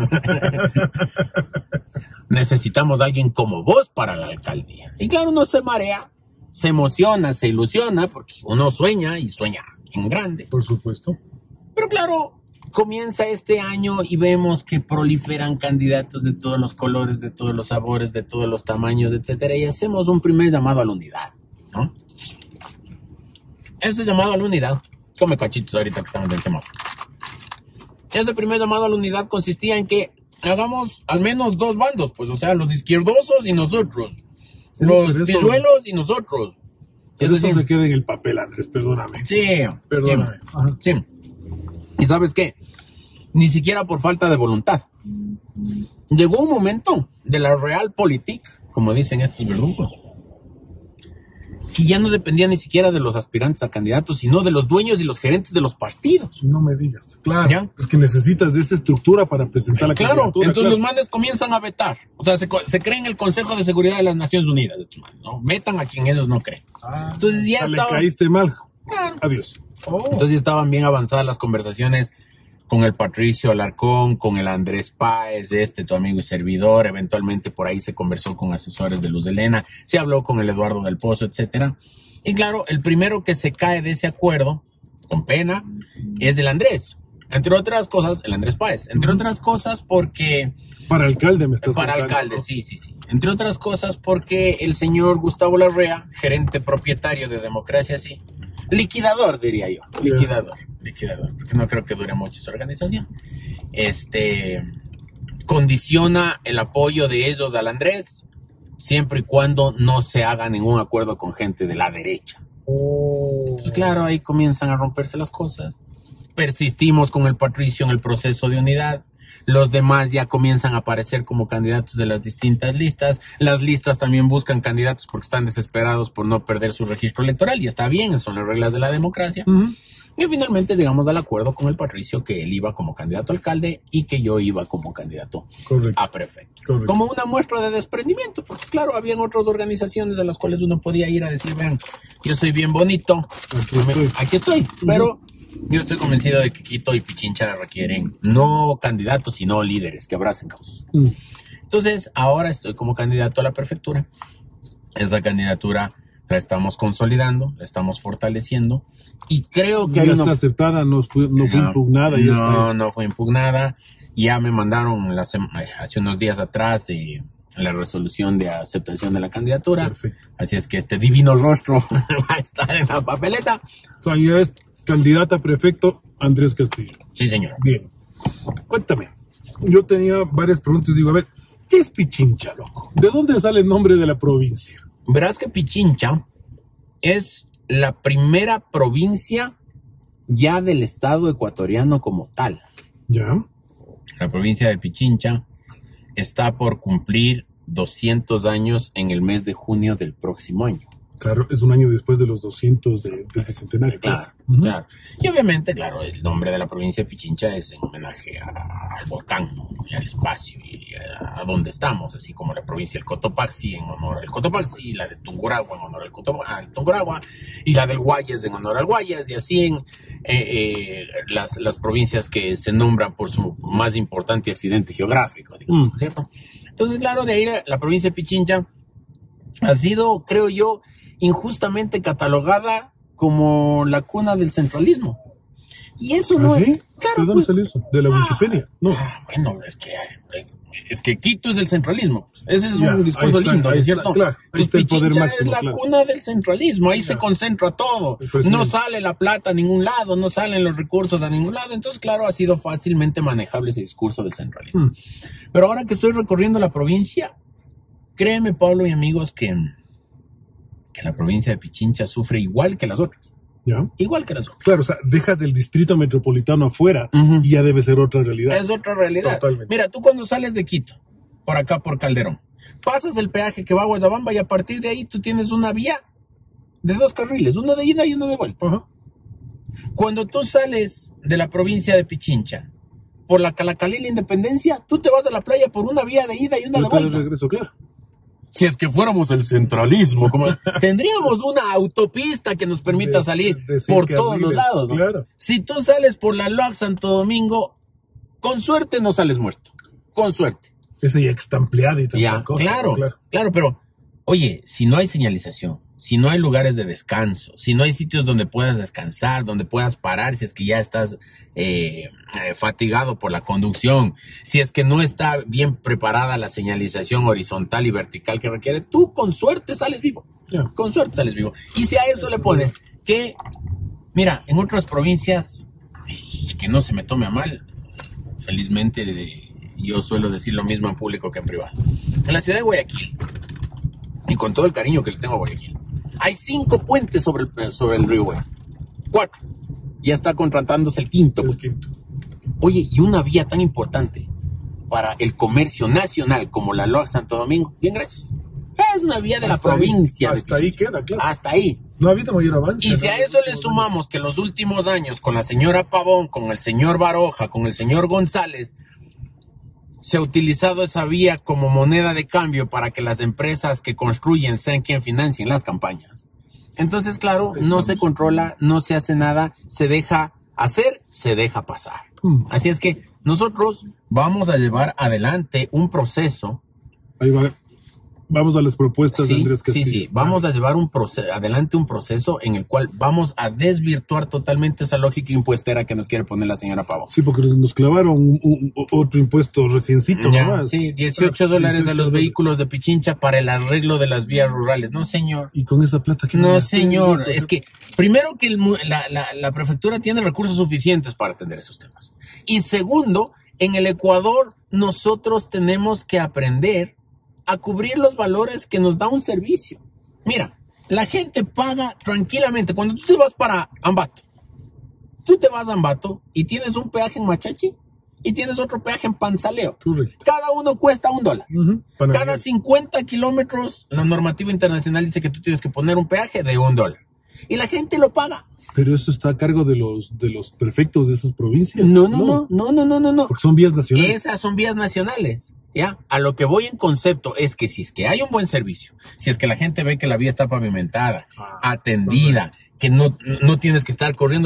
Necesitamos a alguien como vos para la alcaldía. Y claro, uno se marea, se emociona, se ilusiona, porque uno sueña y sueña en grande. Por supuesto. Pero claro, comienza este año y vemos que proliferan candidatos de todos los colores, de todos los sabores, de todos los tamaños, etcétera, y hacemos un primer llamado a la unidad, ¿no? Ese llamado a la unidad, come cachitos ahorita que estamos en semáforo. Ese primer llamado a la unidad consistía en que hagamos al menos dos bandos, pues, o sea, los izquierdosos y nosotros, pero los eso- pilluelos y nosotros. Pero Es eso decir, se queda en el papel, Andrés, perdóname. sí, Perdóname. Ajá. sí. ¿Y sabes qué? Ni siquiera por falta de voluntad. Llegó un momento de la realpolitik, como dicen estos verdugos, que ya no dependía ni siquiera de los aspirantes a candidatos, sino de los dueños y los gerentes de los partidos. No me digas. Claro. ¿Ya? Es que necesitas de esa estructura para presentar la Claro, candidatura. entonces claro. los manes comienzan a vetar. O sea, se creen el Consejo de Seguridad de las Naciones Unidas, estos manes, ¿no? Vetan a quien ellos no creen. Ah, Entonces ya o sea, le estaba- caíste mal. Claro. Adiós. Entonces ya estaban bien avanzadas las conversaciones con el Patricio Alarcón, con el Andrés Páez, tu amigo y servidor. Eventualmente por ahí se conversó con asesores de Luz de Lena, se habló con el Eduardo del Pozo, etcétera. Y claro, el primero que se cae de ese acuerdo, con pena, es el Andrés. Entre otras cosas, el Andrés Páez. Entre otras cosas porque... Para alcalde me estás Para contando, alcalde, ¿no? sí. Entre otras cosas porque el señor Gustavo Larrea, gerente propietario de Democracia Sí, liquidador diría yo, liquidador, porque no creo que dure mucho esa organización, condiciona el apoyo de ellos al Andrés siempre y cuando no se haga ningún acuerdo con gente de la derecha. Entonces, claro, ahí comienzan a romperse las cosas. Persistimos con el Patricio en el proceso de unidad. Los demás ya comienzan a aparecer como candidatos de las distintas listas. Las listas también buscan candidatos porque están desesperados por no perder su registro electoral. Y está bien, son las reglas de la democracia. Ujú. Y finalmente llegamos al acuerdo con el Patricio que él iba como candidato a alcalde y que yo iba como candidato Correcto. a prefecto. Correcto. Como una muestra de desprendimiento, porque claro, habían otras organizaciones a las cuales uno podía ir a decir, vean, yo soy bien bonito, aquí estoy, pero yo estoy convencido de que Quito y Pichincha requieren no candidatos, sino líderes que abracen causas. Entonces, ahora estoy como candidato a la prefectura. Esa candidatura la estamos consolidando, la estamos fortaleciendo y creo que Ya hay está aceptada, no fue impugnada. Ya está. no fue impugnada. Ya me mandaron hace unos días atrás la resolución de aceptación de la candidatura. Perfecto. Así es que este divino rostro va a estar en la papeleta. O sea, ya es candidata a prefecto Andrés Castillo. Sí, señor. Bien. Cuéntame. Yo tenía varias preguntas. Digo, a ver, ¿qué es Pichincha, loco? ¿De dónde sale el nombre de la provincia? Verás que Pichincha es la primera provincia ya del estado ecuatoriano como tal. Ya. La provincia de Pichincha está por cumplir 200 años en el mes de junio del próximo año. Claro, es un año después de los 200 del Bicentenario. Claro, Ujú. claro. Y obviamente, claro, el nombre de la provincia de Pichincha es en homenaje al volcán, ¿no? Y al espacio y a donde estamos, así como la provincia del Cotopaxi en honor al Cotopaxi, la de Tungurahua en honor al Tungurahua, y la del Guayas en honor al Guayas, y así en las provincias que se nombran por su más importante accidente geográfico, digamos, ¿cierto? Entonces, claro, de ahí la provincia de Pichincha ha sido, creo yo, injustamente catalogada como la cuna del centralismo. Y eso no ¿Ah, sí? es... Claro, ¿De dónde pues, salió eso? ¿De la Wikipedia? No. bueno, es que Quito es el centralismo. Ese es Ya, un discurso ahí está, lindo, ¿no ahí es está, cierto? claro, ahí Pues está el poder Pichincha máximo, es la claro. cuna del centralismo, ahí se Ya. concentra todo. El presidente. No sale la plata a ningún lado, no salen los recursos a ningún lado. Entonces, claro, ha sido fácilmente manejable ese discurso del centralismo. Pero ahora que estoy recorriendo la provincia, créeme, Pablo y amigos, que la provincia de Pichincha sufre igual que las otras. Ya. Igual que las otras. Claro, o sea, dejas del distrito metropolitano afuera Ujú. y ya debe ser otra realidad. Es otra realidad. Totalmente. Mira, tú cuando sales de Quito, por acá por Calderón, pasas el peaje que va a Guayabamba y a partir de ahí tú tienes una vía de 2 carriles, uno de ida y uno de vuelta. Ajá. Cuando tú sales de la provincia de Pichincha por la Calacalí y la Independencia, tú te vas a la playa por una vía de ida y una de Después del vuelta. regreso, claro. Si es que fuéramos el centralismo, tendríamos una autopista que nos permita De- salir de 6 por todos los carriles, lados, ¿no? claro. Si tú sales por la LOAC Santo Domingo, con suerte no sales muerto. Con suerte. Ese ya está ampliada y tanta Ya, cosa. claro, pero oye, si no hay señalización, si no hay lugares de descanso, si no hay sitios donde puedas descansar, donde puedas parar, si es que ya estás fatigado por la conducción, si es que no está bien preparada la señalización horizontal y vertical que requiere, tú con suerte sales vivo. Ya. Con suerte sales vivo. Y si a eso le pones que, mira, en otras provincias, y que no se me tome a mal, felizmente yo suelo decir lo mismo en público que en privado. En la ciudad de Guayaquil, y con todo el cariño que le tengo a Guayaquil, hay 5 puentes sobre el río West. 4. Ya está contratándose el quinto. Oye, y una vía tan importante para el comercio nacional como la LOAC Santo Domingo, bien, gracias. Es una vía de la provincia. Hasta ahí queda, claro. Hasta ahí. No ha habido mayor avance. Y si a eso le sumamos que los últimos años con la señora Pavón, con el señor Baroja, con el señor González, se ha utilizado esa vía como moneda de cambio para que las empresas que construyen sean quien financien las campañas. Entonces, claro, no se controla, no se hace nada, se deja hacer, se deja pasar. Así es que nosotros vamos a llevar adelante un proceso. Ahí va. Vamos a las propuestas de Andrés Castillo. Sí. Vamos a llevar adelante un proceso en el cual vamos a desvirtuar totalmente esa lógica impuestera que nos quiere poner la señora Pavón. Sí, porque nos clavaron otro impuesto reciencito nomás. Sí, $18 a los vehículos de Pichincha para el arreglo de las vías rurales. No, señor. ¿Y con esa plata qué? No, señor. Es que, primero que la prefectura tiene recursos suficientes para atender esos temas. Y segundo, en el Ecuador nosotros tenemos que aprender a cubrir los valores que nos da un servicio. Mira, la gente paga tranquilamente. Cuando tú te vas para Ambato, tú te vas a Ambato y tienes un peaje en Machachi y tienes otro peaje en Panzaleo. Correcto. Cada uno cuesta $1. Cada 50 kilómetros, la normativa internacional dice que tú tienes que poner un peaje de $1. Y la gente lo paga. Pero eso está a cargo de los prefectos de esas provincias. No. Porque son vías nacionales. Esas son vías nacionales. ¿Ya? A lo que voy en concepto es que si es que hay un buen servicio, si es que la gente ve que la vía está pavimentada, atendida, que no tienes que estar corriendo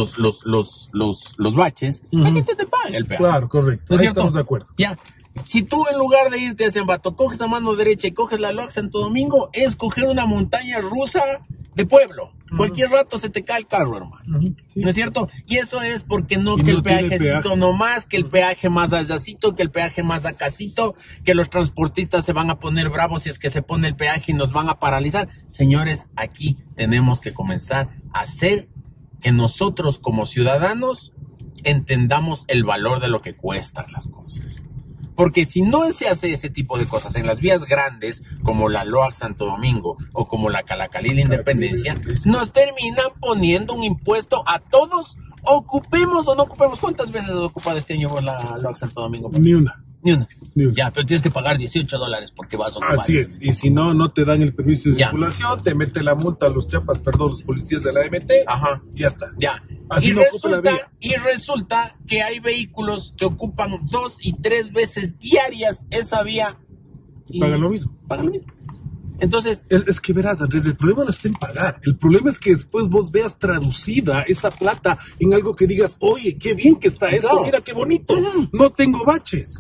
los baches, la gente te paga el peaje. Claro, correcto. ¿No es Ahí cierto? estamos de acuerdo. Ya. Si tú en lugar de irte hacia Ambato, coges a mano derecha y coges la LOAC Santo Domingo, es coger una montaña rusa de pueblo. Cualquier rato se te cae el carro, hermano. Sí. ¿No es cierto? Y eso es porque no Y que no el peaje tiene es peaje. tito nomás, que el peaje más allácito, que el peaje más acacito, que los transportistas se van a poner bravos si es que se pone el peaje y nos van a paralizar. Señores, aquí tenemos que comenzar a hacer que nosotros como ciudadanos entendamos el valor de lo que cuestan las cosas. Porque si no se hace ese tipo de cosas en las vías grandes, como la LOAC Santo Domingo o como la Calacalí La Independencia, nos terminan poniendo un impuesto a todos, ocupemos o no ocupemos. ¿Cuántas veces has ocupado este año la LOAC Santo Domingo? Ni una. Ni una. Ni una. Ya, pero tienes que pagar $18 porque vas a ocupar. Así es. Y si no te dan el permiso de Ya. circulación, te mete la multa a los los policías de la AMT. Ajá. Y ya está. Ya. Así no ocupa la vía. Y resulta que hay vehículos que ocupan 2 y 3 veces diarias esa vía. Y Pagan lo mismo. Pagan lo mismo. Entonces, Es que verás, Andrés, el problema no está en pagar. El problema es que después vos veas traducida esa plata en algo que digas, oye, qué bien que está esto, Claro. mira qué bonito. No tengo baches.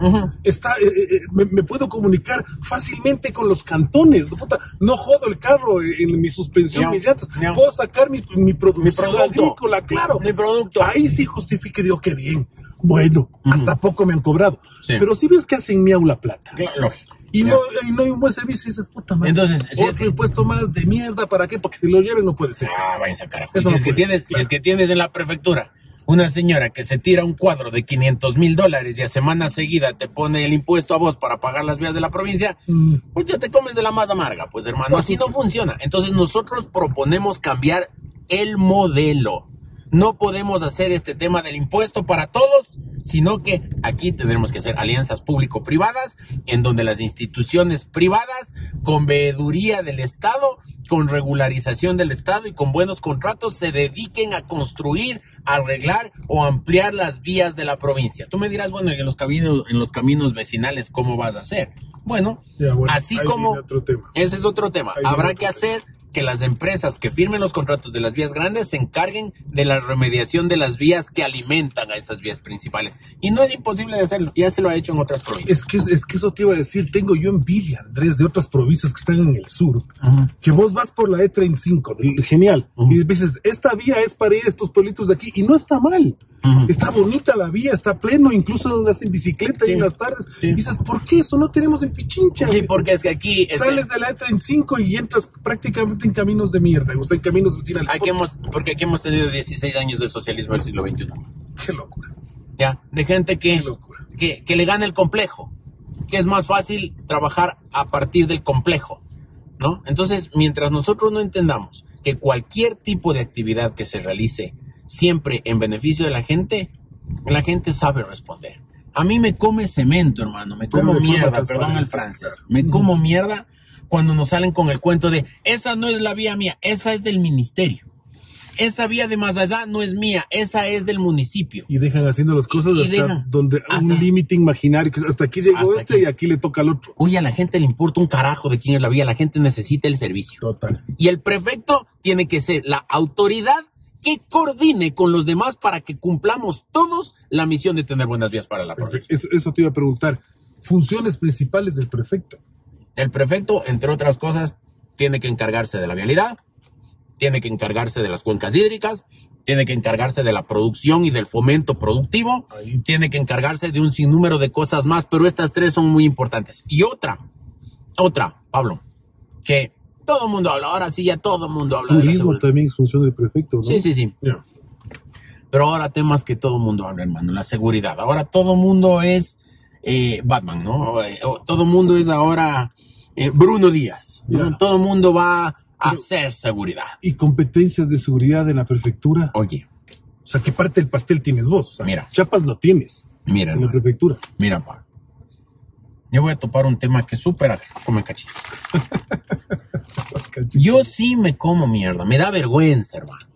Me puedo comunicar fácilmente con los cantones. Puta, no jodo el carro en mi suspensión, No, mis llantas. no. Puedo sacar mi producción producto. agrícola, claro. Mi producto. Ahí sí justifique, digo, qué bien. Bueno, hasta poco me han cobrado. Sí. Pero si ves que hacen miau la plata. lógico. Y Ya. no hay un buen servicio, y dices, puta madre. Entonces, si es otro que- impuesto más de mierda, ¿para qué? Porque si lo lleven no puede ser. Váyanse al carajo. Eso Si no es que puede tienes, ser, claro. si es que tienes en la prefectura una señora que se tira un cuadro de $500,000 y a semana seguida te pone el impuesto a vos para pagar las vías de la provincia, pues ya te comes de la más amarga, pues hermano, así no funciona. Entonces nosotros proponemos cambiar el modelo. No podemos hacer este tema del impuesto para todos, sino que aquí tendremos que hacer alianzas público-privadas, en donde las instituciones privadas, con veeduría del Estado, con regularización del Estado y con buenos contratos, se dediquen a construir, arreglar o ampliar las vías de la provincia. Tú me dirás, bueno, en los caminos vecinales, ¿cómo vas a hacer? Bueno, Ya, bueno, así ahí como... viene otro tema. Ese es otro tema. Ahí viene Habrá otro que hacer que las empresas que firmen los contratos de las vías grandes se encarguen de la remediación de las vías que alimentan a esas vías principales. Y no es imposible de hacerlo, ya se lo ha hecho en otras provincias. Es que eso te iba a decir, tengo yo envidia, Andrés, de otras provincias que están en el sur, que vos vas por la E35, genial, y dices, esta vía es para ir a estos pueblitos de aquí, y no está mal. Está bonita la vía, está pleno, incluso donde hacen bicicleta Sí. y en las tardes. Sí. Y dices, ¿por qué eso no tenemos en Pichincha? Sí, porque es que aquí... Sales de la E35 y entras prácticamente en caminos de mierda, o sea, en caminos vecinales. Porque aquí hemos tenido 16 años de socialismo del siglo XXI. Qué locura. ¿ya? De gente Qué locura. que le gana el complejo, que es más fácil trabajar a partir del complejo, ¿no? Entonces, mientras nosotros no entendamos que cualquier tipo de actividad que se realice siempre en beneficio de la gente sabe responder. A mí me come cemento, hermano, me como mierda, perdón el francés, me como mierda cuando nos salen con el cuento de esa no es la vía mía, esa es del ministerio. Esa vía de más allá no es mía, esa es del municipio. Y dejan haciendo las cosas un límite imaginario, que hasta aquí llegó y aquí le toca al otro. Oye, a la gente le importa un carajo de quién es la vía, la gente necesita el servicio. Total. Y el prefecto tiene que ser la autoridad que coordine con los demás para que cumplamos todos la misión de tener buenas vías para la provincia. Eso te iba a preguntar. Funciones principales del prefecto. El prefecto, entre otras cosas, tiene que encargarse de la vialidad, tiene que encargarse de las cuencas hídricas, tiene que encargarse de la producción y del fomento productivo, tiene que encargarse de un sinnúmero de cosas más, pero estas tres son muy importantes. Y otra, Pablo, que todo el mundo habla, ahora sí ya todo el mundo habla. Turismo también es función del prefecto, ¿no? Sí. Yeah. Pero ahora temas que todo el mundo habla, hermano, la seguridad. Ahora todo el mundo es Batman, ¿no? Todo el mundo es ahora Bruno Díaz, ¿no? Yeah. Todo el mundo va a hacer seguridad. ¿Y competencias de seguridad en la prefectura? Oye. O sea, ¿qué parte del pastel tienes vos? O sea, mira. Chiapas lo tienes. Mira, en la prefectura. Mira, pa. Yo voy a topar un tema que es súper come cachito. Yo sí me como mierda. Me da vergüenza, hermano.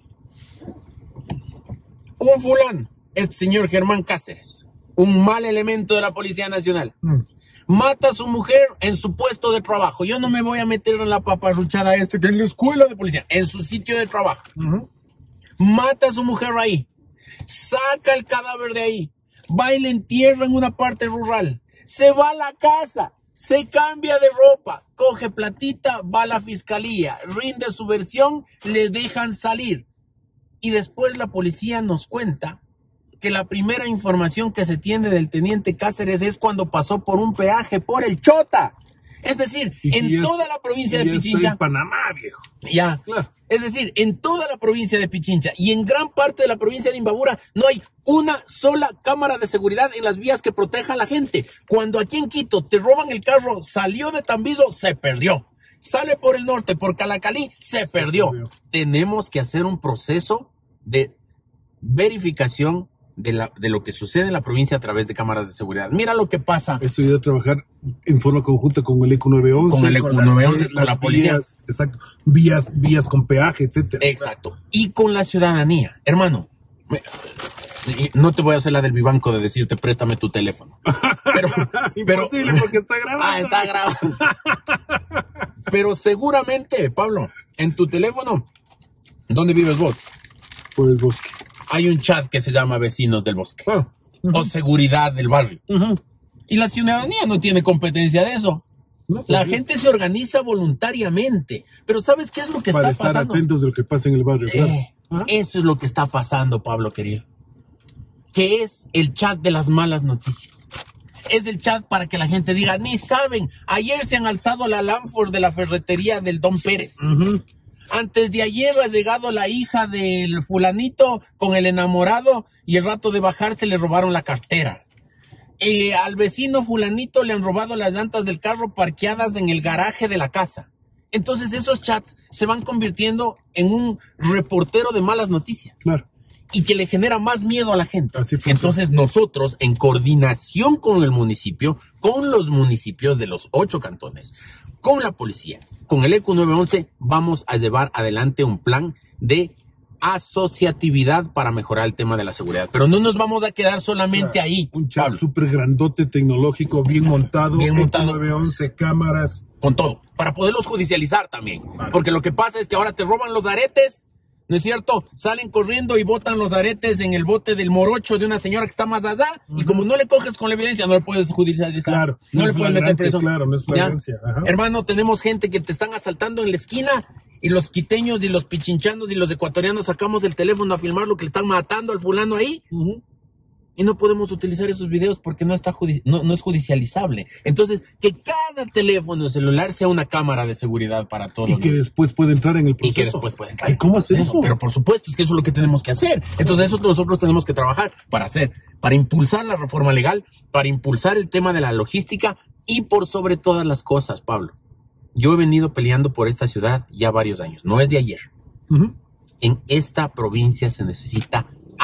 Un fulano, este señor Germán Cáceres, un mal elemento de la Policía Nacional, mata a su mujer en su puesto de trabajo. Yo no me voy a meter en la paparruchada que en la escuela de policía, en su sitio de trabajo. Mata a su mujer ahí, saca el cadáver de ahí, va y le entierra en una parte rural, se va a la casa, se cambia de ropa, coge platita, va a la fiscalía, rinde su versión, le dejan salir. Y después la policía nos cuenta que la primera información que se tiene del teniente Cáceres es cuando pasó por un peaje por el Chota. Es decir, en toda la provincia de Pichincha. Está en Panamá, viejo. Ya. Claro. Es decir, en toda la provincia de Pichincha y en gran parte de la provincia de Imbabura no hay una sola cámara de seguridad en las vías que proteja a la gente. Cuando aquí en Quito te roban el carro, salió de Tambizo, se perdió. Sale por el norte, por Calacalí, se perdió. Tenemos que hacer un proceso de verificación de lo que sucede en la provincia a través de cámaras de seguridad. Mira lo que pasa. Estoy de trabajar en forma conjunta con el ECU 911. Con el ECU 911, con la policía. Vías, exacto. Vías con peaje, etcétera. Exacto. Y con la ciudadanía. Hermano, no te voy a hacer la del vivanco de decirte préstame tu teléfono. Imposible porque está grabado. Está grabado. Pero seguramente, Pablo, en tu teléfono, ¿dónde vives vos? Por el bosque. Hay un chat que se llama Vecinos del Bosque. O Seguridad del Barrio. Y la ciudadanía no tiene competencia de eso. No, la gente se organiza voluntariamente. Pero ¿sabes qué es lo que está pasando? Para estar atentos de lo que pasa en el barrio. Eso es lo que está pasando, Pablo, querido. Que es el chat de las malas noticias. Es el chat para que la gente diga, ni saben, ayer se han alzado la Lanford de la ferretería del Don Pérez. Antes de ayer ha llegado la hija del fulanito con el enamorado y el rato de bajarse le robaron la cartera. Al vecino fulanito le han robado las llantas del carro parqueadas en el garaje de la casa. Entonces esos chats se van convirtiendo en un reportero de malas noticias. Claro. Y que le genera más miedo a la gente. Así fue. Entonces nosotros, en coordinación con el municipio, con los municipios de los 8 cantones, con la policía, con el ECU 911, vamos a llevar adelante un plan de asociatividad para mejorar el tema de la seguridad. Pero no nos vamos a quedar solamente ahí. Un chat súper grandote, tecnológico, bien montado. Bien montado. ECU 911, cámaras. Con todo, para poderlos judicializar también. Vale. Porque lo que pasa es que ahora te roban los aretes, ¿no es cierto? Salen corriendo y botan los aretes en el bote del morocho de una señora que está más allá. Y como no le coges con la evidencia, no le puedes judicializar. Claro. No le puedes meter preso. Claro, no es flagrancia. Hermano, tenemos gente que te están asaltando en la esquina y los quiteños y los pichinchanos y los ecuatorianos sacamos el teléfono a filmar lo que le están matando al fulano ahí. y no podemos utilizar esos videos porque no es judicializable. Entonces, que cada teléfono celular sea una cámara de seguridad para todos. Y que después puede entrar en el proceso. Y que después puede entrar. ¿Y cómo hacer eso? Pero por supuesto, es que eso es lo que tenemos que hacer. Entonces, eso nosotros tenemos que trabajar para impulsar la reforma legal, para impulsar el tema de la logística y por sobre todas las cosas, Pablo. Yo he venido peleando por esta ciudad ya varios años, no es de ayer. En esta provincia se necesita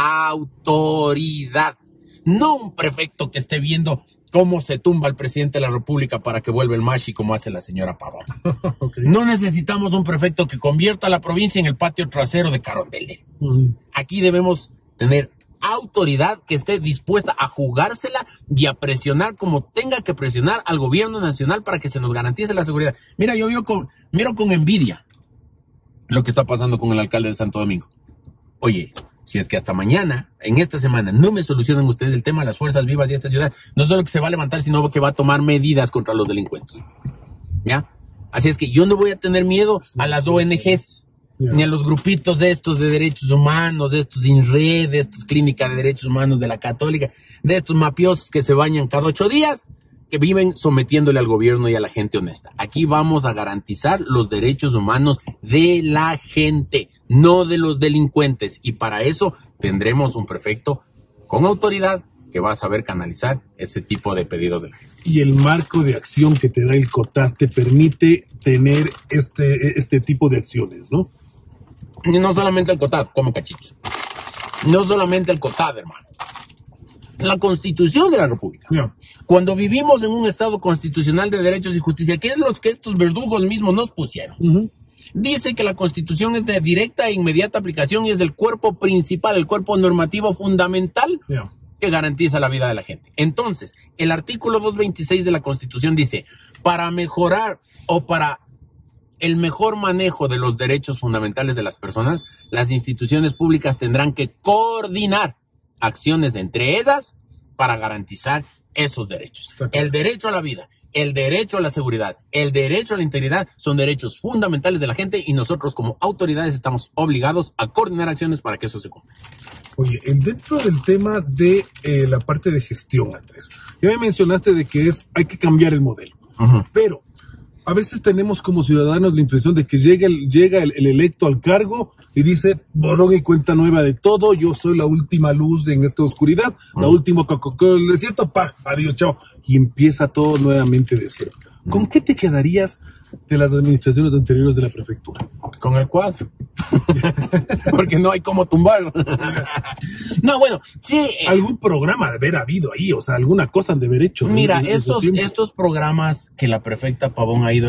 autoridad. No un prefecto que esté viendo cómo se tumba el presidente de la República para que vuelva el machi como hace la señora Pavón. Okay. No necesitamos un prefecto que convierta a la provincia en el patio trasero de Carondelet. Aquí debemos tener autoridad que esté dispuesta a jugársela y a presionar como tenga que presionar al gobierno nacional para que se nos garantice la seguridad. Mira, yo miro con envidia lo que está pasando con el alcalde de Santo Domingo. Oye, si es que hasta mañana, en esta semana, no me solucionan ustedes el tema de las fuerzas vivas de esta ciudad, no solo que se va a levantar, sino que va a tomar medidas contra los delincuentes. ¿Ya? Así es que yo no voy a tener miedo a las ONGs, ni a los grupitos de estos de derechos humanos, de estos INRED, de estos clínicas de derechos humanos de la Católica, de estos mafiosos que se bañan cada 8 días, que viven sometiéndole al gobierno y a la gente honesta. Aquí vamos a garantizar los derechos humanos de la gente, no de los delincuentes. Y para eso tendremos un prefecto con autoridad que va a saber canalizar ese tipo de pedidos de la gente. Y el marco de acción que te da el COTAD te permite tener este tipo de acciones, ¿no? Y no solamente el COTAD, como cachitos. No solamente el COTAD, hermano. La Constitución de la República. Cuando vivimos en un Estado constitucional de derechos y justicia, que es lo que estos verdugos mismos nos pusieron, dice que la Constitución es de directa e inmediata aplicación y es el cuerpo principal, el cuerpo normativo fundamental que garantiza la vida de la gente. Entonces, el artículo 226 de la Constitución dice, para mejorar o para el mejor manejo de los derechos fundamentales de las personas, las instituciones públicas tendrán que coordinar acciones entre ellas para garantizar esos derechos. El derecho a la vida, el derecho a la seguridad, el derecho a la integridad son derechos fundamentales de la gente y nosotros como autoridades estamos obligados a coordinar acciones para que eso se cumpla. Oye, dentro del tema de la parte de gestión, Andrés, ya me mencionaste de que hay que cambiar el modelo, pero a veces tenemos como ciudadanos la impresión de que llega el electo al cargo y dice, borrón y cuenta nueva de todo, yo soy la última luz en esta oscuridad, la última Coca-Cola del desierto, adiós, chao, y empieza todo nuevamente de cero. ¿Con qué te quedarías de las administraciones anteriores de la prefectura? Con el cuadro. Porque no hay cómo tumbarlo. No, bueno, sí. Algún programa de haber habido ahí, o sea, alguna cosa han de haber hecho. Mira, estos programas que la prefecta Pavón ha ido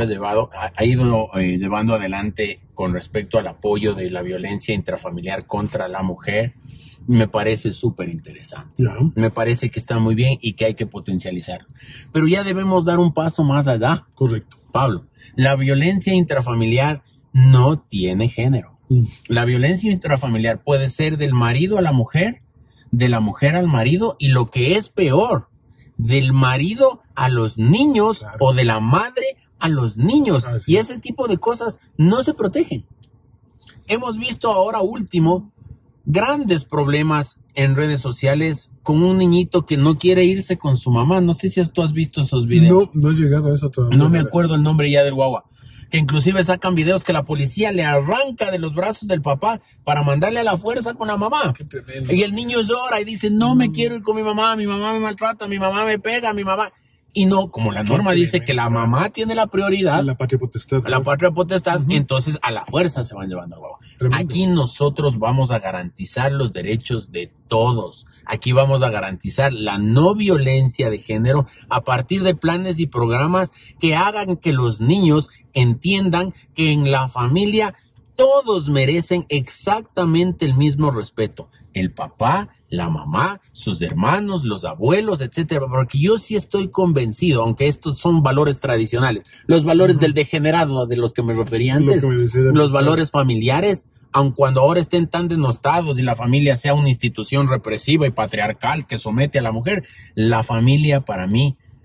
llevando adelante con respecto al apoyo de la violencia intrafamiliar contra la mujer, me parece súper interesante. Me parece que está muy bien y que hay que potencializarlo. Pero ya debemos dar un paso más allá. Correcto. Pablo, la violencia intrafamiliar no tiene género. La violencia intrafamiliar puede ser del marido a la mujer, de la mujer al marido y lo que es peor, del marido a los niños o de la madre a los niños. Y ese tipo de cosas no se protegen. Hemos visto ahora último grandes problemas en redes sociales con un niñito que no quiere irse con su mamá. No sé si tú has visto esos videos. No he llegado a eso todavía. No me acuerdo el nombre ya del guagua. Que inclusive sacan videos que la policía le arranca de los brazos del papá para mandarle a la fuerza con la mamá. Qué tremendo. Y el niño llora y dice, no me quiero ir con mi mamá me maltrata, mi mamá me pega, mi mamá... Y no, como la norma dice que la mamá tiene la prioridad, la patria potestad, entonces a la fuerza se van llevando al guagua. Aquí nosotros vamos a garantizar los derechos de todos. Aquí vamos a garantizar la no violencia de género a partir de planes y programas que hagan que los niños entiendan que en la familia todos merecen exactamente el mismo respeto. El papá, la mamá, sus hermanos, los abuelos, etcétera. Porque yo sí estoy convencido, aunque estos son valores tradicionales, los valores del degenerado de los que me refería antes, los valores familiares, aun cuando ahora estén tan denostados y la familia sea una institución represiva y patriarcal que somete a la mujer, la familia para mí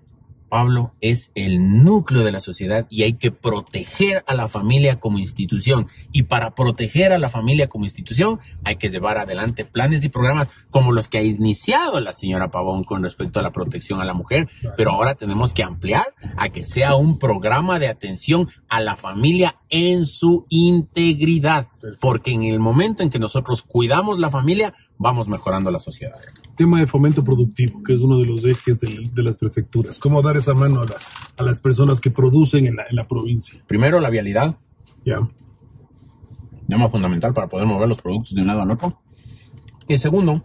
Pablo, es el núcleo de la sociedad y hay que proteger a la familia como institución. Y para proteger a la familia como institución hay que llevar adelante planes y programas como los que ha iniciado la señora Pavón con respecto a la protección a la mujer. Pero ahora tenemos que ampliar a que sea un programa de atención a la familia en su integridad. Porque en el momento en que nosotros cuidamos la familia, vamos mejorando la sociedad. Tema de fomento productivo, que es uno de los ejes de las prefecturas. ¿Cómo dar esa mano a las personas que producen en la provincia? Primero, la vialidad. Ya. Tema fundamental para poder mover los productos de un lado al otro. Y segundo,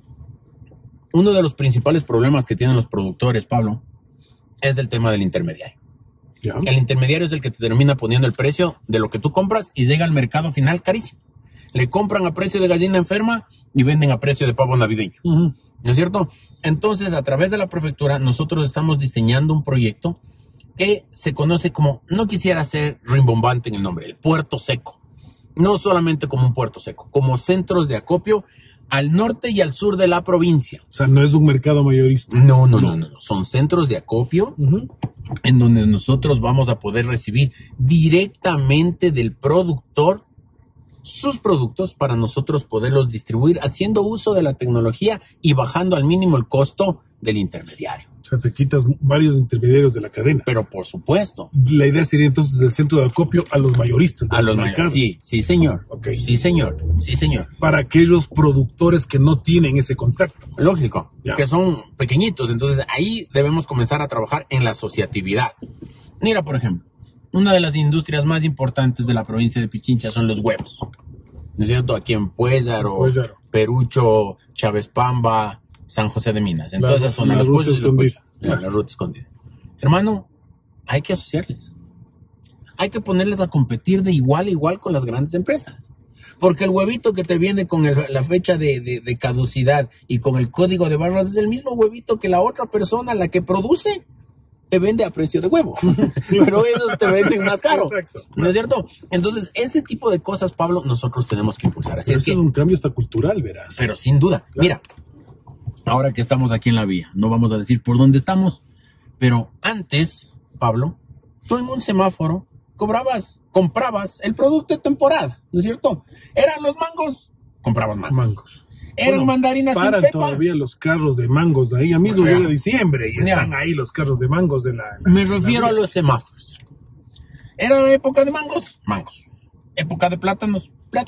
uno de los principales problemas que tienen los productores, Pablo, es el tema del intermediario. Ya. El intermediario es el que te termina poniendo el precio de lo que tú compras y llega al mercado final carísimo. Le compran a precio de gallina enferma y venden a precio de pavo navideño. Uh-huh. ¿No es cierto? Entonces, a través de la prefectura, nosotros estamos diseñando un proyecto que se conoce como, no quisiera ser rimbombante en el nombre, el puerto seco. No solamente como un puerto seco, como centros de acopio al norte y al sur de la provincia. O sea, no es un mercado mayorista. No. Son centros de acopio Uh-huh. en donde nosotros vamos a poder recibir directamente del productor sus productos para nosotros poderlos distribuir haciendo uso de la tecnología y bajando al mínimo el costo del intermediario. O sea, te quitas varios intermediarios de la cadena. Pero por supuesto. La idea sería entonces del centro de acopio a los mayoristas. A los mercados. Sí, señor. Okay. Sí, señor. Para aquellos productores que no tienen ese contacto. Lógico, Ya. que son pequeñitos. Entonces ahí debemos comenzar a trabajar en la asociatividad. Mira, por ejemplo, una de las industrias más importantes de la provincia de Pichincha son los huevos. ¿No es cierto? Aquí en Puéllaro, Perucho, Chávez Pamba, San José de Minas. En todas esas zonas, los pollos y los pollos. La ruta escondida. Hermano, hay que asociarles. Hay que ponerles a competir de igual a igual con las grandes empresas. Porque el huevito que te viene con la fecha de caducidad y con el código de barras es el mismo huevito que la otra persona, la que produce, te vende a precio de huevo. Pero esos te venden más caro. Exacto. ¿No es cierto? Entonces, ese tipo de cosas, Pablo, nosotros tenemos que impulsar. Así es que, es un cambio hasta cultural, verás. pero sin duda. Claro. Mira, ahora que estamos aquí en la vía, no vamos a decir por dónde estamos, pero antes, Pablo, tú en un semáforo comprabas el producto de temporada, ¿no es cierto? Eran los mangos, comprabas mangos. Eran mandarinas sin paran pepa. todavía los carros de mangos ahí. A mí mismo llega diciembre y están ahí los carros de mangos de la... Me refiero a los semáforos. Era época de mangos. Época de plátanos.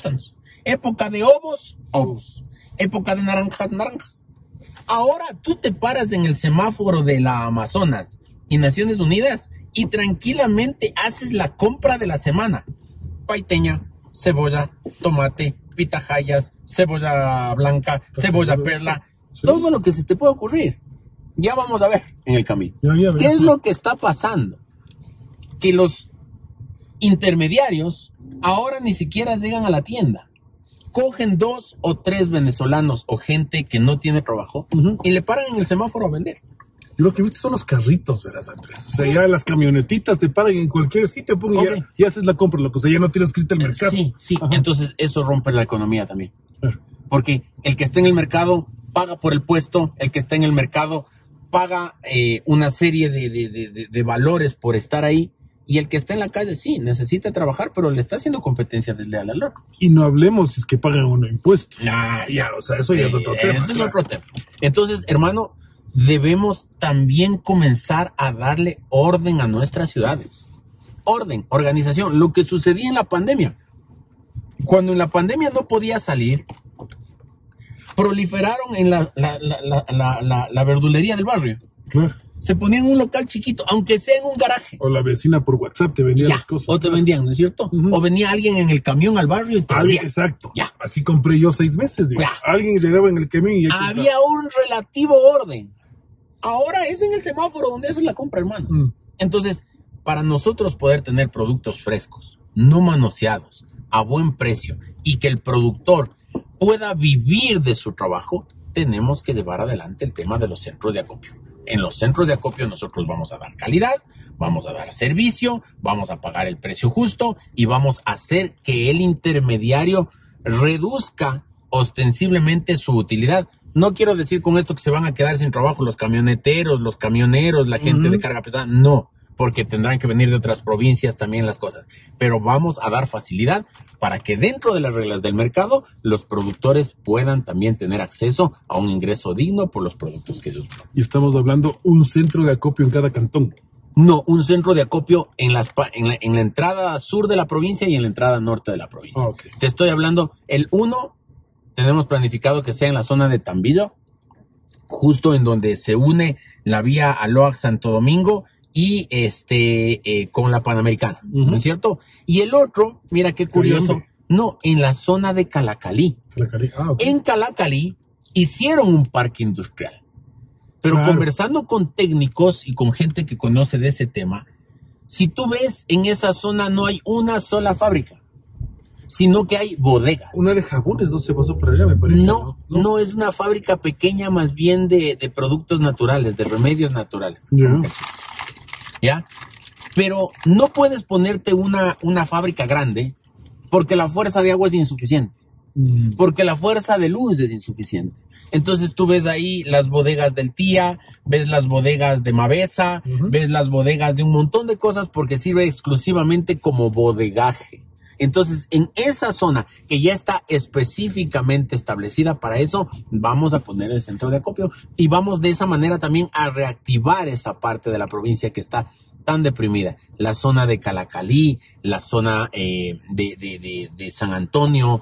Época de ovos. Época de naranjas. Ahora tú te paras en el semáforo de la Amazonas y Naciones Unidas y tranquilamente haces la compra de la semana. Paiteña, cebolla, tomate, pitahayas, cebolla blanca, cebolla perla, todo lo que se te pueda ocurrir. Ya vamos a ver en el camino. ¿Qué es lo que está pasando? Que los intermediarios ahora ni siquiera llegan a la tienda. Cogen 2 o 3 venezolanos o gente que no tiene trabajo y le paran en el semáforo a vender. Yo lo que viste son los carritos, verás, Andrés. O sea, ya las camionetitas te paran en cualquier sitio, y haces la compra, loco. O sea, ya no tienes escrito el mercado. Sí. Ajá. Entonces eso rompe la economía también. Porque el que está en el mercado paga por el puesto, el que está en el mercado paga una serie de valores por estar ahí, y el que está en la calle sí, necesita trabajar, pero le está haciendo competencia desleal al otro. Y no hablemos si es que pagan o no impuestos. O sea, eso ya es otro tema. Ese es otro tema. Entonces, hermano, debemos también comenzar a darle orden a nuestras ciudades. Orden, organización. Lo que sucedía en la pandemia. Cuando en la pandemia no podía salir, proliferaron en la verdulería del barrio. Claro. Se ponían en un local chiquito, aunque sea en un garaje. O la vecina por WhatsApp te vendía las cosas. O te vendían, ¿no es cierto? O venía alguien en el camión al barrio y te vendía. Exacto. Ya. Así compré yo 6 meses. Alguien llegaba en el camión y... Había un relativo orden. Ahora es en el semáforo donde haces la compra, hermano. Entonces, para nosotros poder tener productos frescos, no manoseados, a buen precio, y que el productor pueda vivir de su trabajo, tenemos que llevar adelante el tema de los centros de acopio. En los centros de acopio nosotros vamos a dar calidad, vamos a dar servicio, vamos a pagar el precio justo y vamos a hacer que el intermediario reduzca ostensiblemente su utilidad No quiero decir con esto que se van a quedar sin trabajo los camioneteros, los camioneros, la gente de carga pesada. No, porque tendrán que venir de otras provincias también las cosas. Pero vamos a dar facilidad para que dentro de las reglas del mercado los productores puedan también tener acceso a un ingreso digno por los productos que ellos producen. Y estamos hablando un centro de acopio en cada cantón. No, un centro de acopio en la entrada sur de la provincia y en la entrada norte de la provincia. Okay. Te estoy hablando, el 1 tenemos planificado que sea en la zona de Tambillo, justo en donde se une la vía Aloac-Santo Domingo y con la Panamericana, ¿no es cierto? Y el otro, mira qué curioso, no, en la zona de Calacalí. Calacalí. Okay. En Calacalí hicieron un parque industrial. Pero conversando con técnicos y con gente que conoce de ese tema, si tú ves, en esa zona no hay una sola fábrica, sino que hay bodegas. Una de jabones no se pasó por allá, me parece. No, es una fábrica pequeña, más bien de productos naturales, de remedios naturales. ¿Ya? Pero no puedes ponerte una fábrica grande porque la fuerza de agua es insuficiente. Porque la fuerza de luz es insuficiente. Entonces tú ves ahí las bodegas del Tía, ves las bodegas de Mavesa, ves las bodegas de un montón de cosas porque sirve exclusivamente como bodegaje. Entonces, en esa zona que ya está específicamente establecida para eso, vamos a poner el centro de acopio y vamos de esa manera también a reactivar esa parte de la provincia que está tan deprimida. La zona de Calacalí, la zona de San Antonio,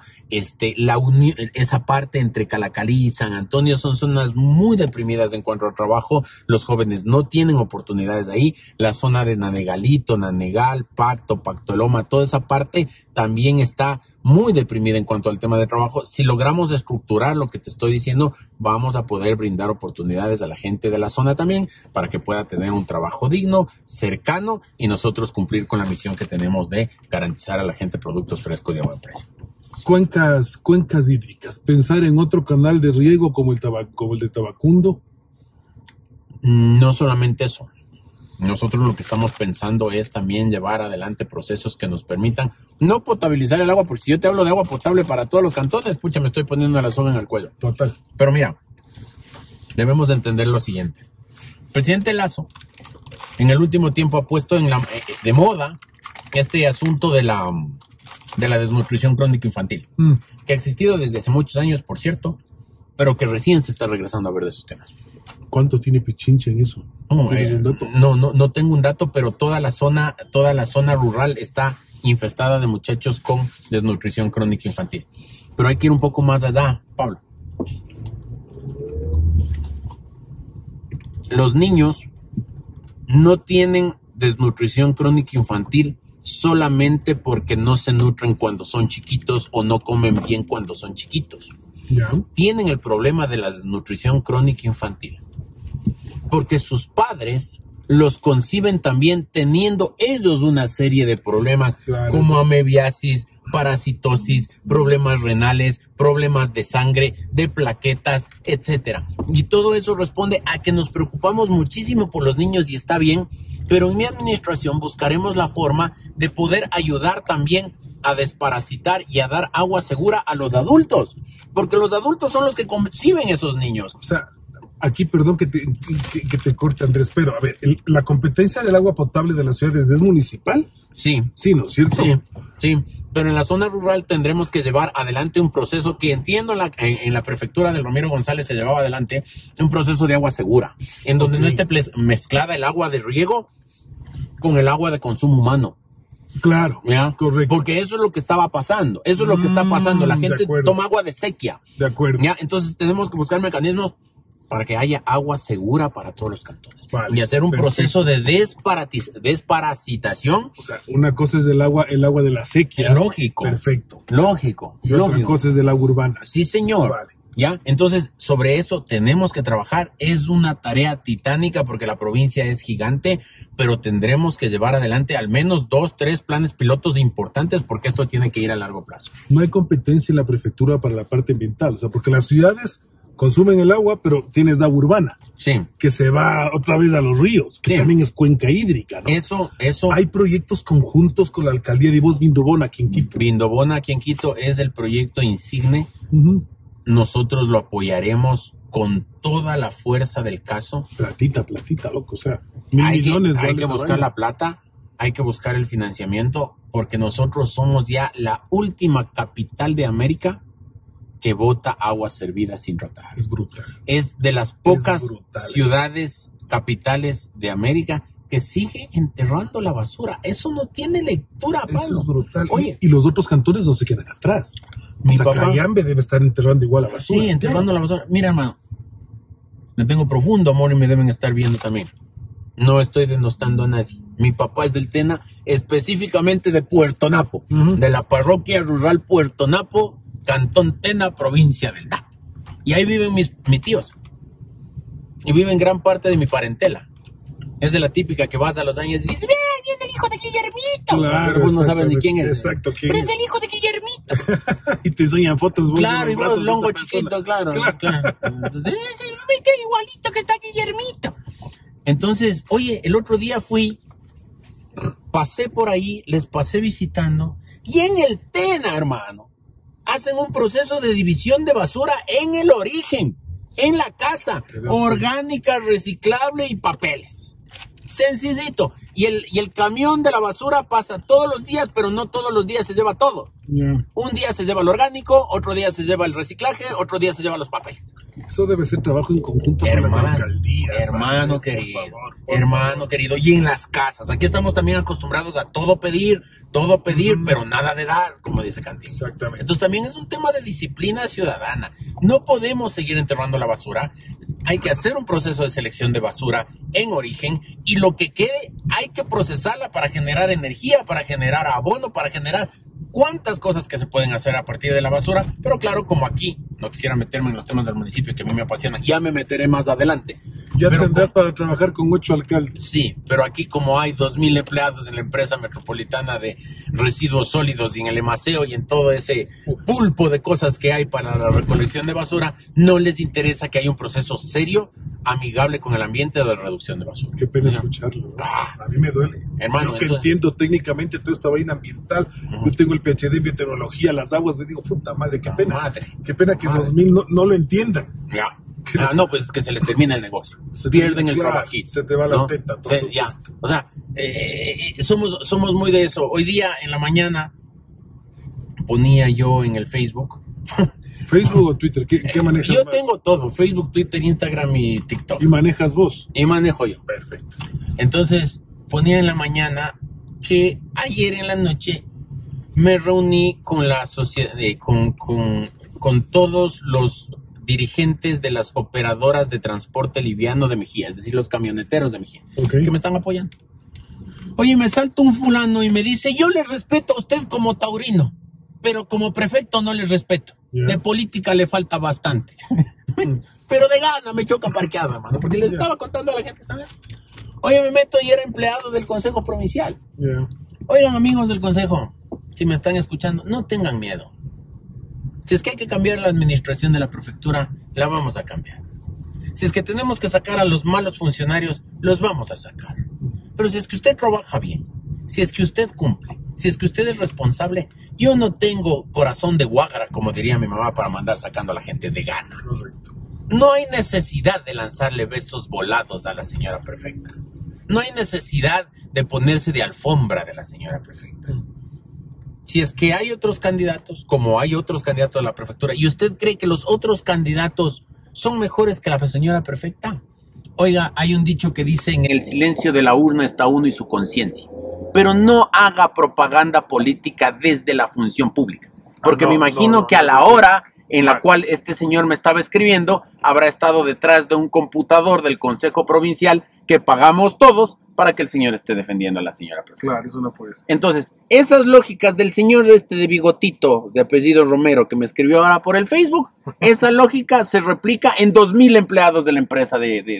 esa parte entre Calacalí y San Antonio son zonas muy deprimidas en cuanto al trabajo. Los jóvenes no tienen oportunidades ahí. La zona de Nanegalito, Nanegal, Pacto Loma, toda esa parte también está muy deprimida en cuanto al tema de trabajo. Si logramos estructurar lo que te estoy diciendo, vamos a poder brindar oportunidades a la gente de la zona también para que pueda tener un trabajo digno, cercano y nosotros cumplir con la misión que tenemos de garantizar a la gente productos frescos y a buen precio. Cuencas hídricas. Pensar en otro canal de riego como el de Tabacundo. No solamente eso. Nosotros lo que estamos pensando es también llevar adelante procesos que nos permitan no potabilizar el agua, porque si yo te hablo de agua potable para todos los cantones, pucha, me estoy poniendo la soga en el cuello. Total. Pero mira, debemos de entender lo siguiente. El presidente Lasso, en el último tiempo ha puesto de moda este asunto de la desnutrición crónica infantil, que ha existido desde hace muchos años, por cierto, pero que recién se está regresando a ver de esos temas. ¿Cuánto tiene Pichincha en eso? ¿Tienes un dato? No tengo un dato, pero toda la zona rural está infestada de muchachos con desnutrición crónica infantil. Pero hay que ir un poco más allá, Pablo. Los niños no tienen desnutrición crónica infantil solamente porque no se nutren cuando son chiquitos o no comen bien cuando son chiquitos. ¿Ya? Tienen el problema de la desnutrición crónica infantil porque sus padres los conciben también teniendo ellos una serie de problemas como amebiasis, parasitosis, problemas renales, problemas de sangre, de plaquetas, etcétera. Y todo eso responde a que nos preocupamos muchísimo por los niños y está bien, pero en mi administración buscaremos la forma de poder ayudar también a desparasitar y a dar agua segura a los adultos, porque los adultos son los que conciben esos niños. O sea, aquí, perdón que te corte, Andrés, pero a ver, ¿la competencia del agua potable de las ciudades es municipal? Sí. Sí, ¿no es cierto? Sí, pero en la zona rural tendremos que llevar adelante un proceso que entiendo en la prefectura del Romero González se llevaba adelante, un proceso de agua segura, en donde no esté mezclada el agua de riego con el agua de consumo humano. Claro, ¿ya? Correcto. Porque eso es lo que estaba pasando, eso es lo que está pasando, la gente toma agua de sequía. De acuerdo. ¿Ya? Entonces tenemos que buscar mecanismos para que haya agua segura para todos los cantones. Vale, y hacer un proceso de desparasitación. O sea, una cosa es el agua de la sequía. Lógico. Perfecto. Lógico. Y otra cosa es del agua urbana. Sí, señor. Vale. ¿Ya? Entonces, sobre eso tenemos que trabajar. Es una tarea titánica porque la provincia es gigante, pero tendremos que llevar adelante al menos 2, 3 planes pilotos importantes porque esto tiene que ir a largo plazo. No hay competencia en la prefectura para la parte ambiental, o sea, porque las ciudades consumen el agua, pero tienes agua urbana. Sí. Que se va otra vez a los ríos, que también es cuenca hídrica, ¿no? Eso. Hay proyectos conjuntos con la alcaldía de Vindobona aquí en Quito. Vindobona aquí en Quito es el proyecto insigne. Nosotros lo apoyaremos con toda la fuerza del caso. Platita, loco, o sea, millones. Hay que buscar la plata, hay que buscar el financiamiento, porque nosotros somos ya la última capital de América que bota agua servida sin tratar. Es brutal. Es de las pocas ciudades capitales de América que sigue enterrando la basura. Eso no tiene lectura, Pablo. Eso es brutal. Oye, y los otros cantores no se quedan atrás. Mi papá, Cayambe debe estar enterrando igual la basura. Sí, enterrando la basura. Mira, hermano, le tengo profundo amor y me deben estar viendo también. No estoy denostando a nadie. Mi papá es del Tena, específicamente de Puerto Napo, de la parroquia rural Puerto Napo, Cantón Tena, provincia del Napo. Y ahí viven mis tíos. Y viven gran parte de mi parentela. Es de la típica que vas a los años y dices, viene el hijo de Guillermito. Claro, pero vos no sabes ni quién es. Exacto, quién pero es el hijo de Guillermito. Y te enseñan fotos. Claro, y vos, longo chiquito, claro. Entonces, qué igualito que está Guillermito. Entonces, oye, el otro día pasé por ahí, les pasé visitando, y en el Tena, hermano, hacen un proceso de división de basura en el origen, en la casa, orgánica, reciclable y papeles. Sencillito. Y el camión de la basura pasa todos los días, pero no todos los días se lleva todo. Un día se lleva el orgánico, otro día se lleva el reciclaje, otro día se lleva los papeles. Eso debe ser trabajo en conjunto con las alcaldías. Hermano querido, hermano querido. Y en las casas. Aquí estamos también acostumbrados a todo pedir, pero nada de dar, como dice Cantín. Exactamente. Entonces también es un tema de disciplina ciudadana. No podemos seguir enterrando la basura. Hay que hacer un proceso de selección de basura en origen y lo que quede hay que procesarla para generar energía, para generar abono, para generar cuántas cosas que se pueden hacer a partir de la basura. Pero claro, como aquí no quisiera meterme en los temas del municipio que a mí me apasionan, ya me meteré más adelante. Ya tendrás para trabajar con 8 alcaldes. Sí, pero aquí como hay 2,000 empleados en la empresa metropolitana de residuos sólidos y en el emaseo y en todo ese pulpo de cosas que hay para la recolección de basura, no les interesa que haya un proceso serio, amigable con el ambiente de reducción de basura. Qué pena escucharlo. A mí me duele. Hermano, yo que entiendo técnicamente toda esta vaina ambiental. Yo tengo el PhD en biotecnología, las aguas. Yo digo, puta madre, qué pena. Qué pena que 2,000 no lo entiendan. Ya. No, pues es que se les termina el negocio. Pierden el trabajito. Se te va la teta. Ya. O sea, somos muy de eso. Hoy día, en la mañana, ponía yo en el Facebook. ¿Facebook o Twitter? ¿Qué manejas Yo más? tengo todo. Facebook, Twitter, Instagram y TikTok. ¿Y manejas vos? Y manejo yo. Perfecto. Entonces, ponía en la mañana que ayer en la noche me reuní con la sociedad, con todos los dirigentes de las operadoras de transporte liviano de Mejía, es decir, los camioneteros de Mejía, que me están apoyando. Oye, me salta un fulano y me dice, yo le respeto a usted como taurino, pero como prefecto no le respeto. De política le falta bastante. Pero de gana me choca parqueado, hermano, porque les estaba contando a la gente, ¿sabes? Oye, me meto y era empleado del Consejo Provincial. Oigan, amigos del Consejo, si me están escuchando, no tengan miedo. Si es que hay que cambiar la administración de la prefectura, la vamos a cambiar. Si es que tenemos que sacar a los malos funcionarios, los vamos a sacar. Pero si es que usted trabaja bien, si es que usted cumple, si es que usted es responsable, yo no tengo corazón de guágara, como diría mi mamá, para mandar sacando a la gente de gana. Correcto. No hay necesidad de lanzarle besos volados a la señora prefecta. No hay necesidad de ponerse de alfombra de la señora prefecta. Si es que hay otros candidatos, como hay otros candidatos a la prefectura, y usted cree que los otros candidatos son mejores que la señora prefecta, oiga, hay un dicho que dice, en el silencio de la urna está uno y su conciencia. Pero no haga propaganda política desde la función pública. Porque me imagino que a la hora en la cual este señor me estaba escribiendo, habrá estado detrás de un computador del Consejo Provincial que pagamos todos para que el señor esté defendiendo a la señora prefecta. Claro, eso no puede ser. Entonces, esas lógicas del señor de bigotito, de apellido Romero, que me escribió ahora por el Facebook, esa lógica se replica en 2,000 empleados de la empresa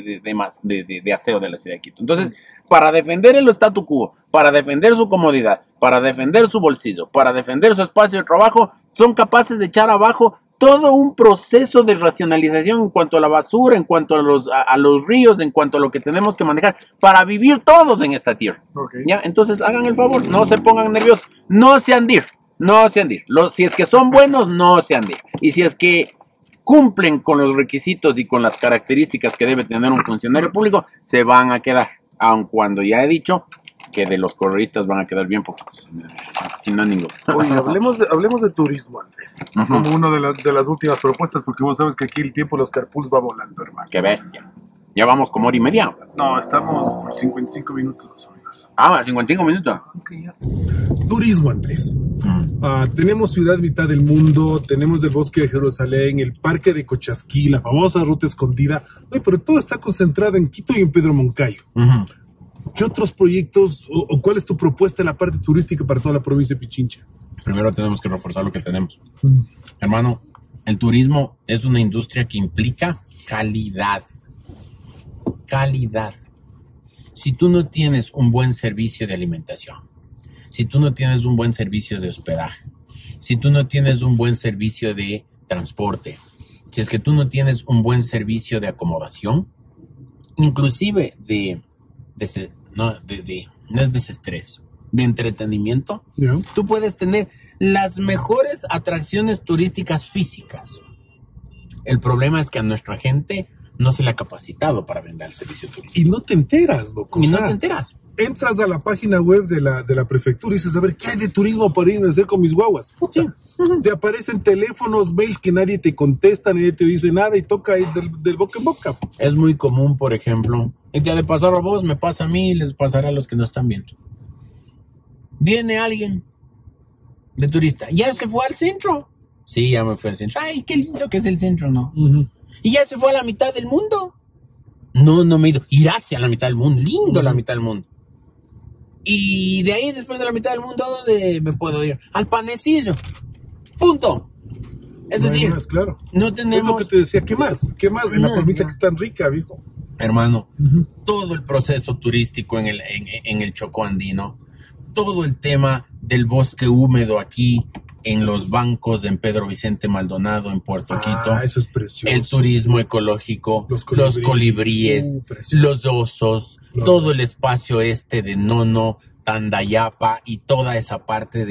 de aseo de la ciudad de Quito. Entonces, para defender el statu quo, para defender su comodidad, para defender su bolsillo, para defender su espacio de trabajo, son capaces de echar abajo todo un proceso de racionalización en cuanto a la basura, en cuanto a los ríos, en cuanto a lo que tenemos que manejar para vivir todos en esta tierra. ¿Ya? Entonces hagan el favor, no se pongan nerviosos, no se andir. Si es que son buenos, no se andir. Y si es que cumplen con los requisitos y con las características que debe tener un funcionario público, se van a quedar. Aun cuando ya he dicho que de los correístas van a quedar bien poquitos, si no ninguno. Oye, hablemos de turismo, Andrés, como una de las últimas propuestas, porque vos sabes que aquí el tiempo de los carpools va volando, hermano. Qué bestia. Ya vamos como hora y media. No, estamos por 55 minutos los amigos. 55 minutos. Okay, ya sé. Turismo, Andrés. Tenemos Ciudad Mitad del Mundo, tenemos el Bosque de Jerusalén, el Parque de Cochasquí, la famosa Ruta Escondida. Oye, pero todo está concentrado en Quito y en Pedro Moncayo. ¿Qué otros proyectos o cuál es tu propuesta en la parte turística para toda la provincia de Pichincha? Primero tenemos que reforzar lo que tenemos. Hermano, el turismo es una industria que implica calidad. Calidad. Si tú no tienes un buen servicio de alimentación, si tú no tienes un buen servicio de hospedaje, si tú no tienes un buen servicio de transporte, si es que tú no tienes un buen servicio de acomodación, inclusive no es desestrés, de entretenimiento, tú puedes tener las mejores atracciones turísticas físicas. El problema es que a nuestra gente no se le ha capacitado para vender el servicio turístico. Y no te enteras, loco. Y no te enteras. Entras a la página web de la prefectura y dices, a ver, ¿qué hay de turismo para ir a hacer con mis guaguas? Sí. Te aparecen teléfonos, mails que nadie te contesta, nadie te dice nada y toca ir del boca en boca. Es muy común, por ejemplo, el día de pasar a vos, me pasa a mí y les pasará a los que no están viendo. Viene alguien de turista, ¿ya se fue al centro? Sí, ya me fui al centro. Ay, qué lindo que es el centro, ¿no? ¿Y ya se fue a la mitad del mundo? No me he ido. Ir hacia la mitad del mundo, lindo la mitad del mundo. Y de ahí, después de la mitad del mundo, ¿a dónde me puedo ir? Al Panecillo. Punto. Es decir, más, claro. No tenemos... Es lo que te decía, ¿qué más? ¿Qué más? En la provincia que es tan rica, viejo. Hermano, todo el proceso turístico en el Chocó andino, todo el tema del bosque húmedo aquí, en los bancos, en Pedro Vicente Maldonado, en Puerto Quito. Eso es precioso. El turismo ecológico, los colibríes, los osos, todo el espacio de Nono, Tandayapa y toda esa parte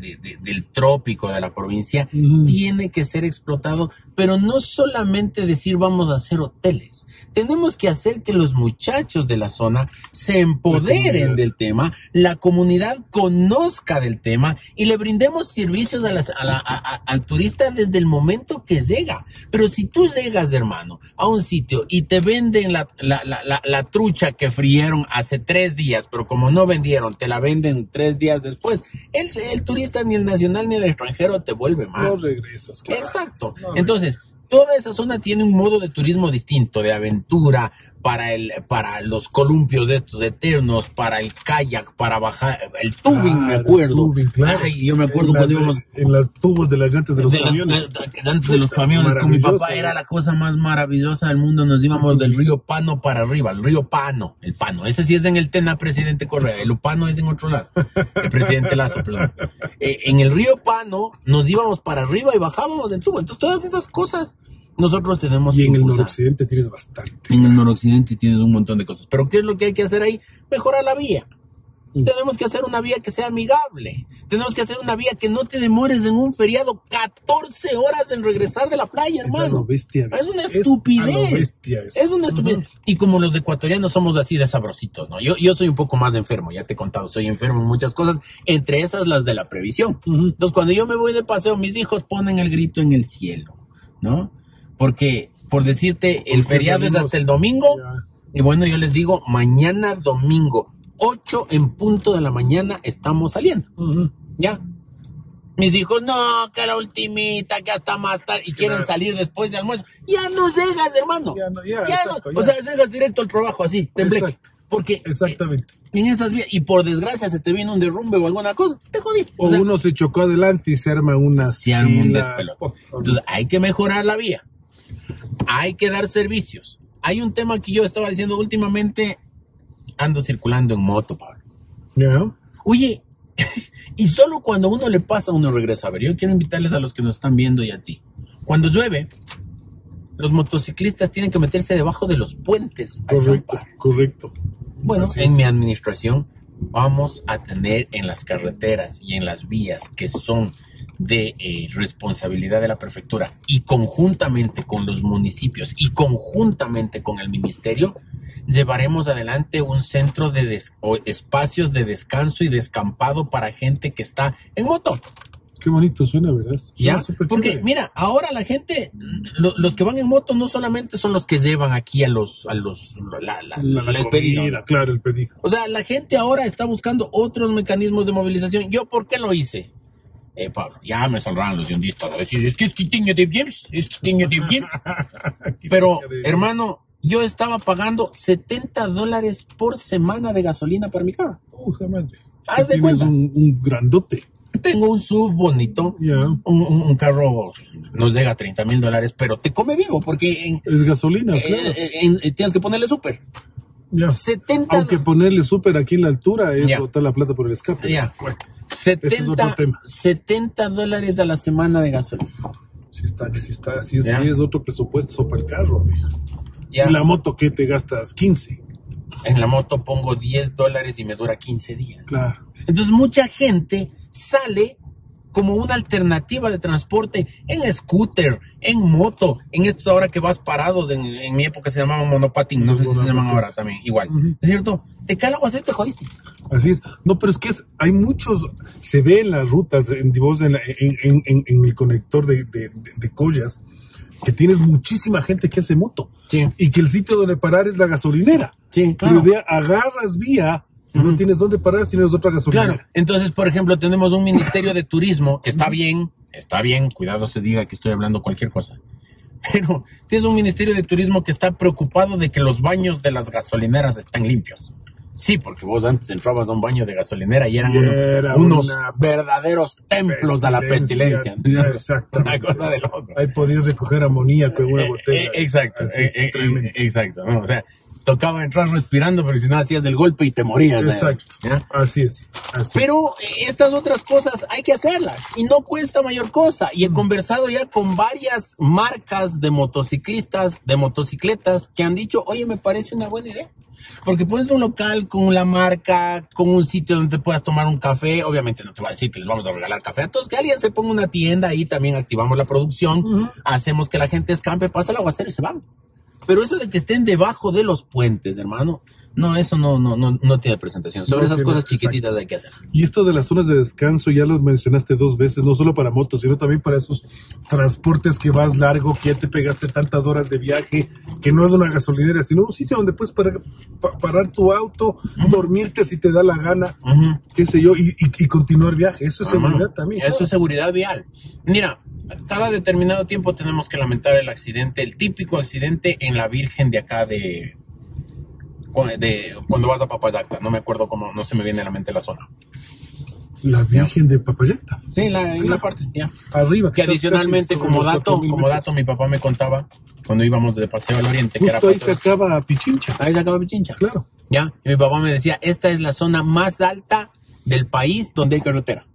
del trópico de la provincia tiene que ser explotado, pero no solamente decir vamos a hacer hoteles. Tenemos que hacer que los muchachos de la zona se empoderen del tema, la comunidad conozca del tema y le brindemos servicios al turista desde el momento que llega. Pero si tú llegas, hermano, a un sitio y te venden la trucha que frieron hace 3 días, pero como no vendieron, te la venden 3 días después, el turista ni el nacional ni el extranjero te vuelve más. No regresas, claro. Exacto. Entonces, toda esa zona tiene un modo de turismo distinto, de aventura, para los columpios de estos eternos, para el kayak, para bajar, el tubing, me acuerdo. Tubing, claro. Ay, yo me acuerdo cuando íbamos en las tubos de las llantas de los camiones. Antes de los camiones, con mi papá era la cosa más maravillosa del mundo. Nos íbamos del río Pano para arriba, el río Pano, el Pano. Ese sí es en el Tena, presidente Correa. El Upano es en otro lado. El presidente Lazo, perdón. En el río Pano nos íbamos para arriba y bajábamos del tubo. Entonces, todas esas cosas nosotros tenemos que impulsar. Y en el noroccidente tienes bastante. En el noroccidente tienes un montón de cosas. Pero ¿qué es lo que hay que hacer ahí? Mejorar la vía. Tenemos que hacer una vía que sea amigable. Tenemos que hacer una vía que no te demores en un feriado 14 horas en regresar de la playa, hermano. Es una estupidez. Es una estupidez. Y como los ecuatorianos somos así de sabrositos, ¿no? Yo soy un poco más enfermo, ya te he contado, soy enfermo en muchas cosas, entre esas las de la previsión. Entonces, cuando yo me voy de paseo, mis hijos ponen el grito en el cielo, ¿no? Porque, por decirte, el feriado es hasta el domingo. Y bueno, yo les digo, mañana domingo, 8 en punto de la mañana estamos saliendo. Ya. Mis hijos, no, que la ultimita, que hasta más tarde, y quieren salir después de almuerzo. Ya no llegas, hermano. O sea, llegas directo al trabajo así, tembleque. Porque exactamente. En esas vías, y por desgracia se te viene un derrumbe o alguna cosa, te jodiste. O sea, uno se chocó adelante y se arma un despelote. Entonces hay que mejorar la vía. Hay que dar servicios. Hay un tema que yo estaba diciendo últimamente, ando circulando en moto, Pablo. Oye, y solo cuando uno le pasa, uno regresa a ver. Yo quiero invitarles a los que nos están viendo y a ti. Cuando llueve, los motociclistas tienen que meterse debajo de los puentes a escampar. Correcto. Bueno, en mi administración vamos a tener en las carreteras y en las vías que son de responsabilidad de la prefectura y conjuntamente con los municipios y conjuntamente con el ministerio, llevaremos adelante un centro o espacios de descanso y descampado para gente que está en moto. Qué bonito suena, ¿verdad? Ya, Suena porque chévere. mira, ahora la gente, los que van en moto no solamente son los que llevan aquí el pedido. Comida, claro, el pedido. O sea, la gente ahora está buscando otros mecanismos de movilización. ¿Yo por qué lo hice? Pablo, ya me saldrán los yondistas a decir, es que tiño de James, Pero, hermano, yo estaba pagando $70 por semana de gasolina para mi carro. Madre. Haz de Tienes cuenta. un grandote. Tengo un SUV bonito, Ya. un carro nos llega a $30,000, pero te come vivo porque Es gasolina, claro. tienes que ponerle súper. Ya. 70 Aunque ponerle súper aquí en la altura es Ya. botar la plata por el escape. Ya. Bueno, ese es otro tema. $70 a la semana de gasolina. Sí Ya. es otro presupuesto sobre el carro, mijo. Ya. Y la moto, ¿qué te gastas? 15. En la moto pongo $10 y me dura 15 días. Claro. Entonces mucha gente sale como una alternativa de transporte en scooter, en moto, en estos ahora que vas parados, en mi época se llamaban monopatín, no sé si se llaman ahora también, igual. Ujú. ¿Es cierto? Te cala o te jodiste. Así es. No, pero es que hay muchos, se ve en las rutas, en el conector de Collas, que tienes muchísima gente que hace moto. Sí. Y que el sitio donde parar es la gasolinera. Sí, claro. Pero agarras vía y no tienes dónde parar si no es otra gasolinera. Claro, entonces, por ejemplo, tenemos un ministerio de turismo que está bien, cuidado se diga que estoy hablando cualquier cosa, pero tienes un ministerio de turismo que está preocupado de que los baños de las gasolineras estén limpios. Sí, porque vos antes entrabas a un baño de gasolinera y eran unos una verdaderos templos de la pestilencia. Exactamente. Una cosa de loco. Ahí podías recoger amoníaco en una botella. Exacto, Así es, tremendo. exacto. ¿No? O sea, tocaba entrar respirando, pero si no hacías el golpe y te morías. Exacto. ¿Ya? Así es. Pero estas otras cosas hay que hacerlas y no cuesta mayor cosa. Y he conversado ya con varias marcas de motociclistas, de motocicletas, que han dicho, oye, me parece una buena idea. Porque pones un local con la marca, con un sitio donde te puedas tomar un café. Obviamente no te voy a decir que les vamos a regalar café a todos. Que alguien se ponga una tienda ahí, también activamos la producción. Hacemos que la gente escampe, pasa el aguacero y se van. Pero eso de que estén debajo de los puentes, hermano, no, eso no tiene presentación. Sobre esas cosas chiquititas hay que hacer. Y esto de las zonas de descanso, ya lo mencionaste 2 veces, no solo para motos, sino también para esos transportes que vas largo, que ya te pegaste tantas horas de viaje, que no es una gasolinera, sino un sitio donde puedes parar tu auto, dormirte si te da la gana, qué sé yo, y continuar viaje. Eso es seguridad también. Eso es seguridad vial. Mira, cada determinado tiempo tenemos que lamentar el accidente, el típico accidente en la Virgen de acá de cuando vas a Papayacta, no me acuerdo cómo, no se me viene a la mente la zona. La Virgen de Papayacta. Sí, en la parte, ya. Arriba. Que adicionalmente, como dato, mi papá me contaba cuando íbamos de paseo al oriente, que era Justo ahí se acaba Pichincha. Ahí se acaba Pichincha. Claro. Ya, y mi papá me decía, esta es la zona más alta del país donde hay carretera.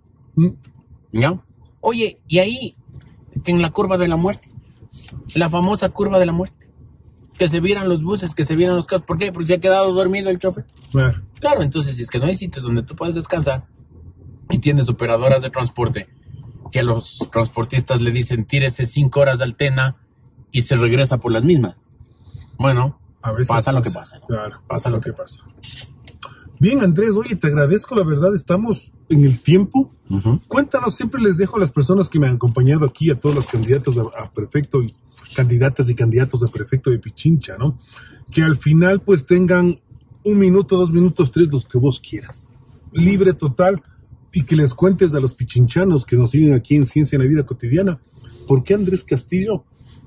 ¿Ya? Oye, y ahí, que en la curva de la muerte, la famosa curva de la muerte, que se vieran los buses, que se vieran los carros. ¿Por qué? Porque se ha quedado dormido el chofer. Claro, entonces si es que no hay sitios donde tú puedes descansar y tienes operadoras de transporte que a los transportistas le dicen tírese 5 horas de Altena y se regresa por las mismas. Bueno, a veces pasa lo que pasa, ¿no? Claro, pasa lo que pasa. Bien, Andrés, oye, te agradezco, la verdad, estamos en el tiempo. Cuéntanos, siempre les dejo a las personas que me han acompañado aquí, a todos los candidatos a prefecto y candidatas y candidatos a prefecto de Pichincha, ¿no? Que al final pues tengan 1 minuto, 2 minutos, 3, los que vos quieras. Libre total, y que les cuentes a los pichinchanos que nos siguen aquí en Ciencia en la Vida Cotidiana, ¿por qué Andrés Castillo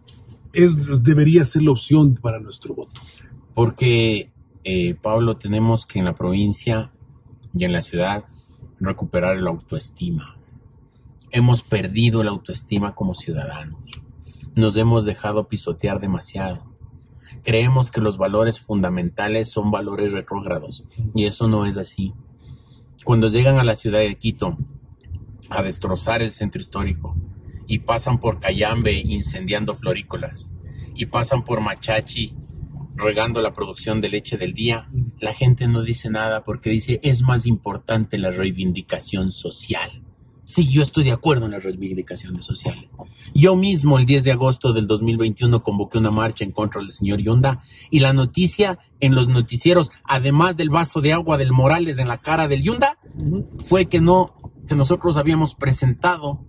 debería ser la opción para nuestro voto? Porque, Pablo, tenemos que en la provincia y en la ciudad recuperar la autoestima. Hemos perdido la autoestima como ciudadanos. Nos hemos dejado pisotear demasiado. Creemos que los valores fundamentales son valores retrógrados y eso no es así. Cuando llegan a la ciudad de Quito a destrozar el centro histórico y pasan por Cayambe incendiando florícolas y pasan por Machachi regando la producción de leche del día, la gente no dice nada porque dice es más importante la reivindicación social. Sí, yo estoy de acuerdo en las reivindicaciones sociales. Yo mismo el 10 de agosto del 2021 convoqué una marcha en contra del señor Yunda y la noticia en los noticieros, además del vaso de agua del Morales en la cara del Yunda, fue que nosotros habíamos presentado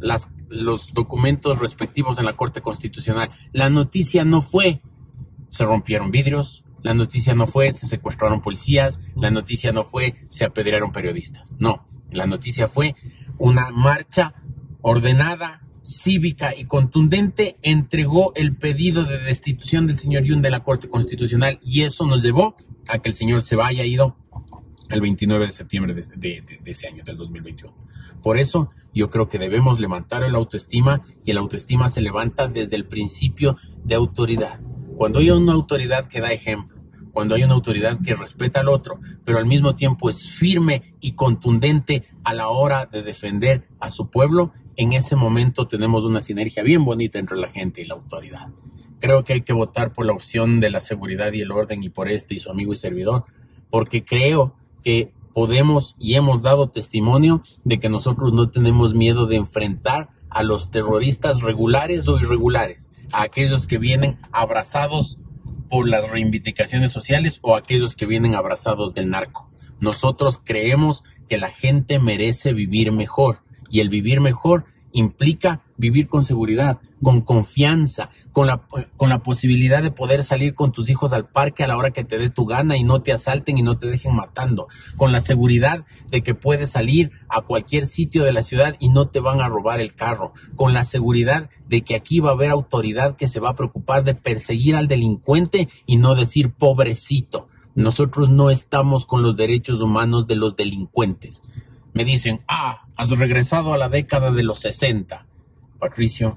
los documentos respectivos en la Corte Constitucional. La noticia no fue se rompieron vidrios, la noticia no fue se secuestraron policías, la noticia no fue se apedrearon periodistas. No, la noticia fue una marcha ordenada, cívica y contundente entregó el pedido de destitución del señor Yunda de la Corte Constitucional y eso nos llevó a que el señor se haya ido el 29 de septiembre de ese año, del 2021. Por eso yo creo que debemos levantar el autoestima y el autoestima se levanta desde el principio de autoridad. Cuando hay una autoridad que da ejemplo, cuando hay una autoridad que respeta al otro, pero al mismo tiempo es firme y contundente a la hora de defender a su pueblo, en ese momento tenemos una sinergia bien bonita entre la gente y la autoridad. Creo que hay que votar por la opción de la seguridad y el orden y por este y su amigo y servidor, porque creo que podemos y hemos dado testimonio de que nosotros no tenemos miedo de enfrentar a los terroristas regulares o irregulares, a aquellos que vienen abrazados por las reivindicaciones sociales o aquellos que vienen abrazados del narco. Nosotros creemos que la gente merece vivir mejor y el vivir mejor implica vivir con seguridad, con confianza, con la posibilidad de poder salir con tus hijos al parque a la hora que te dé tu gana y no te asalten y no te dejen matando, con la seguridad de que puedes salir a cualquier sitio de la ciudad y no te van a robar el carro, con la seguridad de que aquí va a haber autoridad que se va a preocupar de perseguir al delincuente y no decir pobrecito. Nosotros no estamos con los derechos humanos de los delincuentes. Me dicen, has regresado a la década de los 60. Patricio,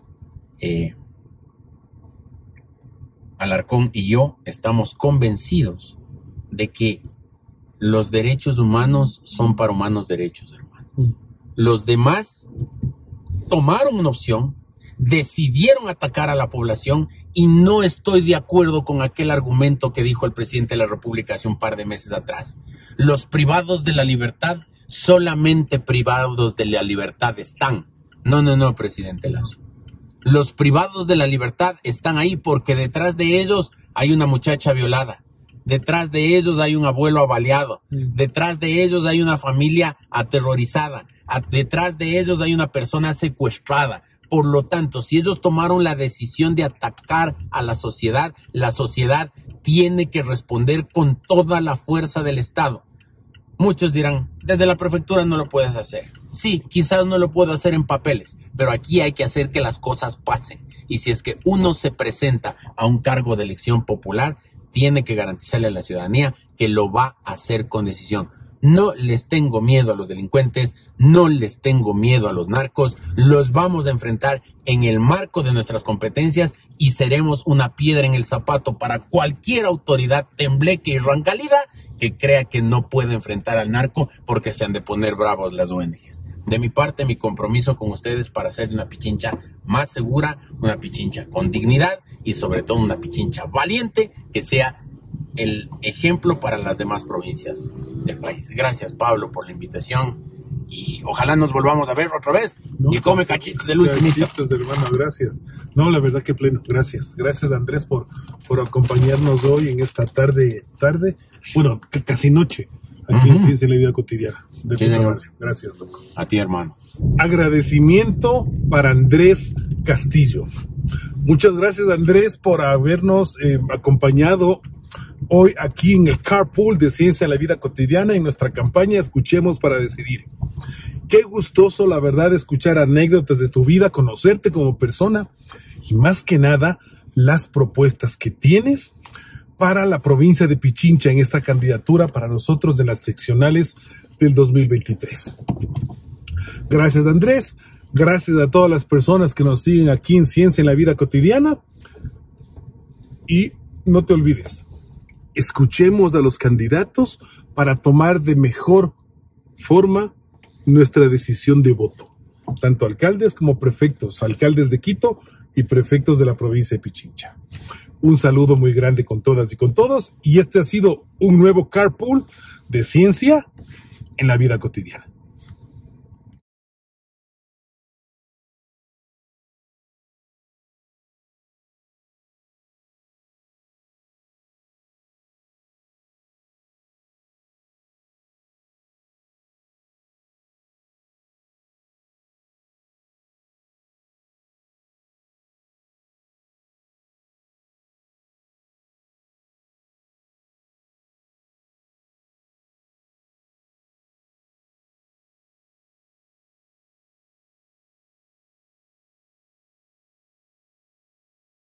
Alarcón y yo estamos convencidos de que los derechos humanos son para humanos derechos, hermano. Los demás tomaron una opción, decidieron atacar a la población y no estoy de acuerdo con aquel argumento que dijo el presidente de la República hace un par de meses atrás. Los privados de la libertad solamente privados de la libertad están. No, presidente Lazo. Los privados de la libertad están ahí porque detrás de ellos hay una muchacha violada. Detrás de ellos hay un abuelo abaleado. Detrás de ellos hay una familia aterrorizada. Detrás de ellos hay una persona secuestrada. Por lo tanto, si ellos tomaron la decisión de atacar a la sociedad tiene que responder con toda la fuerza del Estado. Muchos dirán, desde la prefectura no lo puedes hacer. Sí, quizás no lo puedo hacer en papeles, pero aquí hay que hacer que las cosas pasen. Y si es que uno se presenta a un cargo de elección popular, tiene que garantizarle a la ciudadanía que lo va a hacer con decisión. No les tengo miedo a los delincuentes, no les tengo miedo a los narcos, los vamos a enfrentar en el marco de nuestras competencias y seremos una piedra en el zapato para cualquier autoridad tembleque y rancalida que crea que no puede enfrentar al narco porque se han de poner bravos las ONGs. De mi parte, mi compromiso con ustedes para hacer una Pichincha más segura, una Pichincha con dignidad y sobre todo una Pichincha valiente que sea el ejemplo para las demás provincias del país. Gracias, Pablo, por la invitación y ojalá nos volvamos a ver otra vez. Y come cachitos el último. Cachitos, hermano, gracias. No, la verdad que pleno, gracias. Gracias, Andrés, por acompañarnos hoy en esta tarde, bueno, casi noche, aquí en Ciencia en la Vida Cotidiana. De puta madre. Gracias, loco. A ti, hermano. Agradecimiento para Andrés Castillo. Muchas gracias, Andrés, por habernos acompañado hoy aquí en el Carpool de Ciencia en la Vida Cotidiana en nuestra campaña Escuchemos para Decidir. Qué gustoso, la verdad, escuchar anécdotas de tu vida, conocerte como persona y más que nada las propuestas que tienes para la provincia de Pichincha en esta candidatura para nosotros de las seccionales del 2023. Gracias, Andrés. Gracias a todas las personas que nos siguen aquí en Ciencia en la Vida Cotidiana. Y no te olvides, escuchemos a los candidatos para tomar de mejor forma nuestra decisión de voto. Tanto alcaldes como prefectos, alcaldes de Quito y prefectos de la provincia de Pichincha. Un saludo muy grande con todas y con todos. Y este ha sido un nuevo Carpool de Ciencia en la Vida Cotidiana.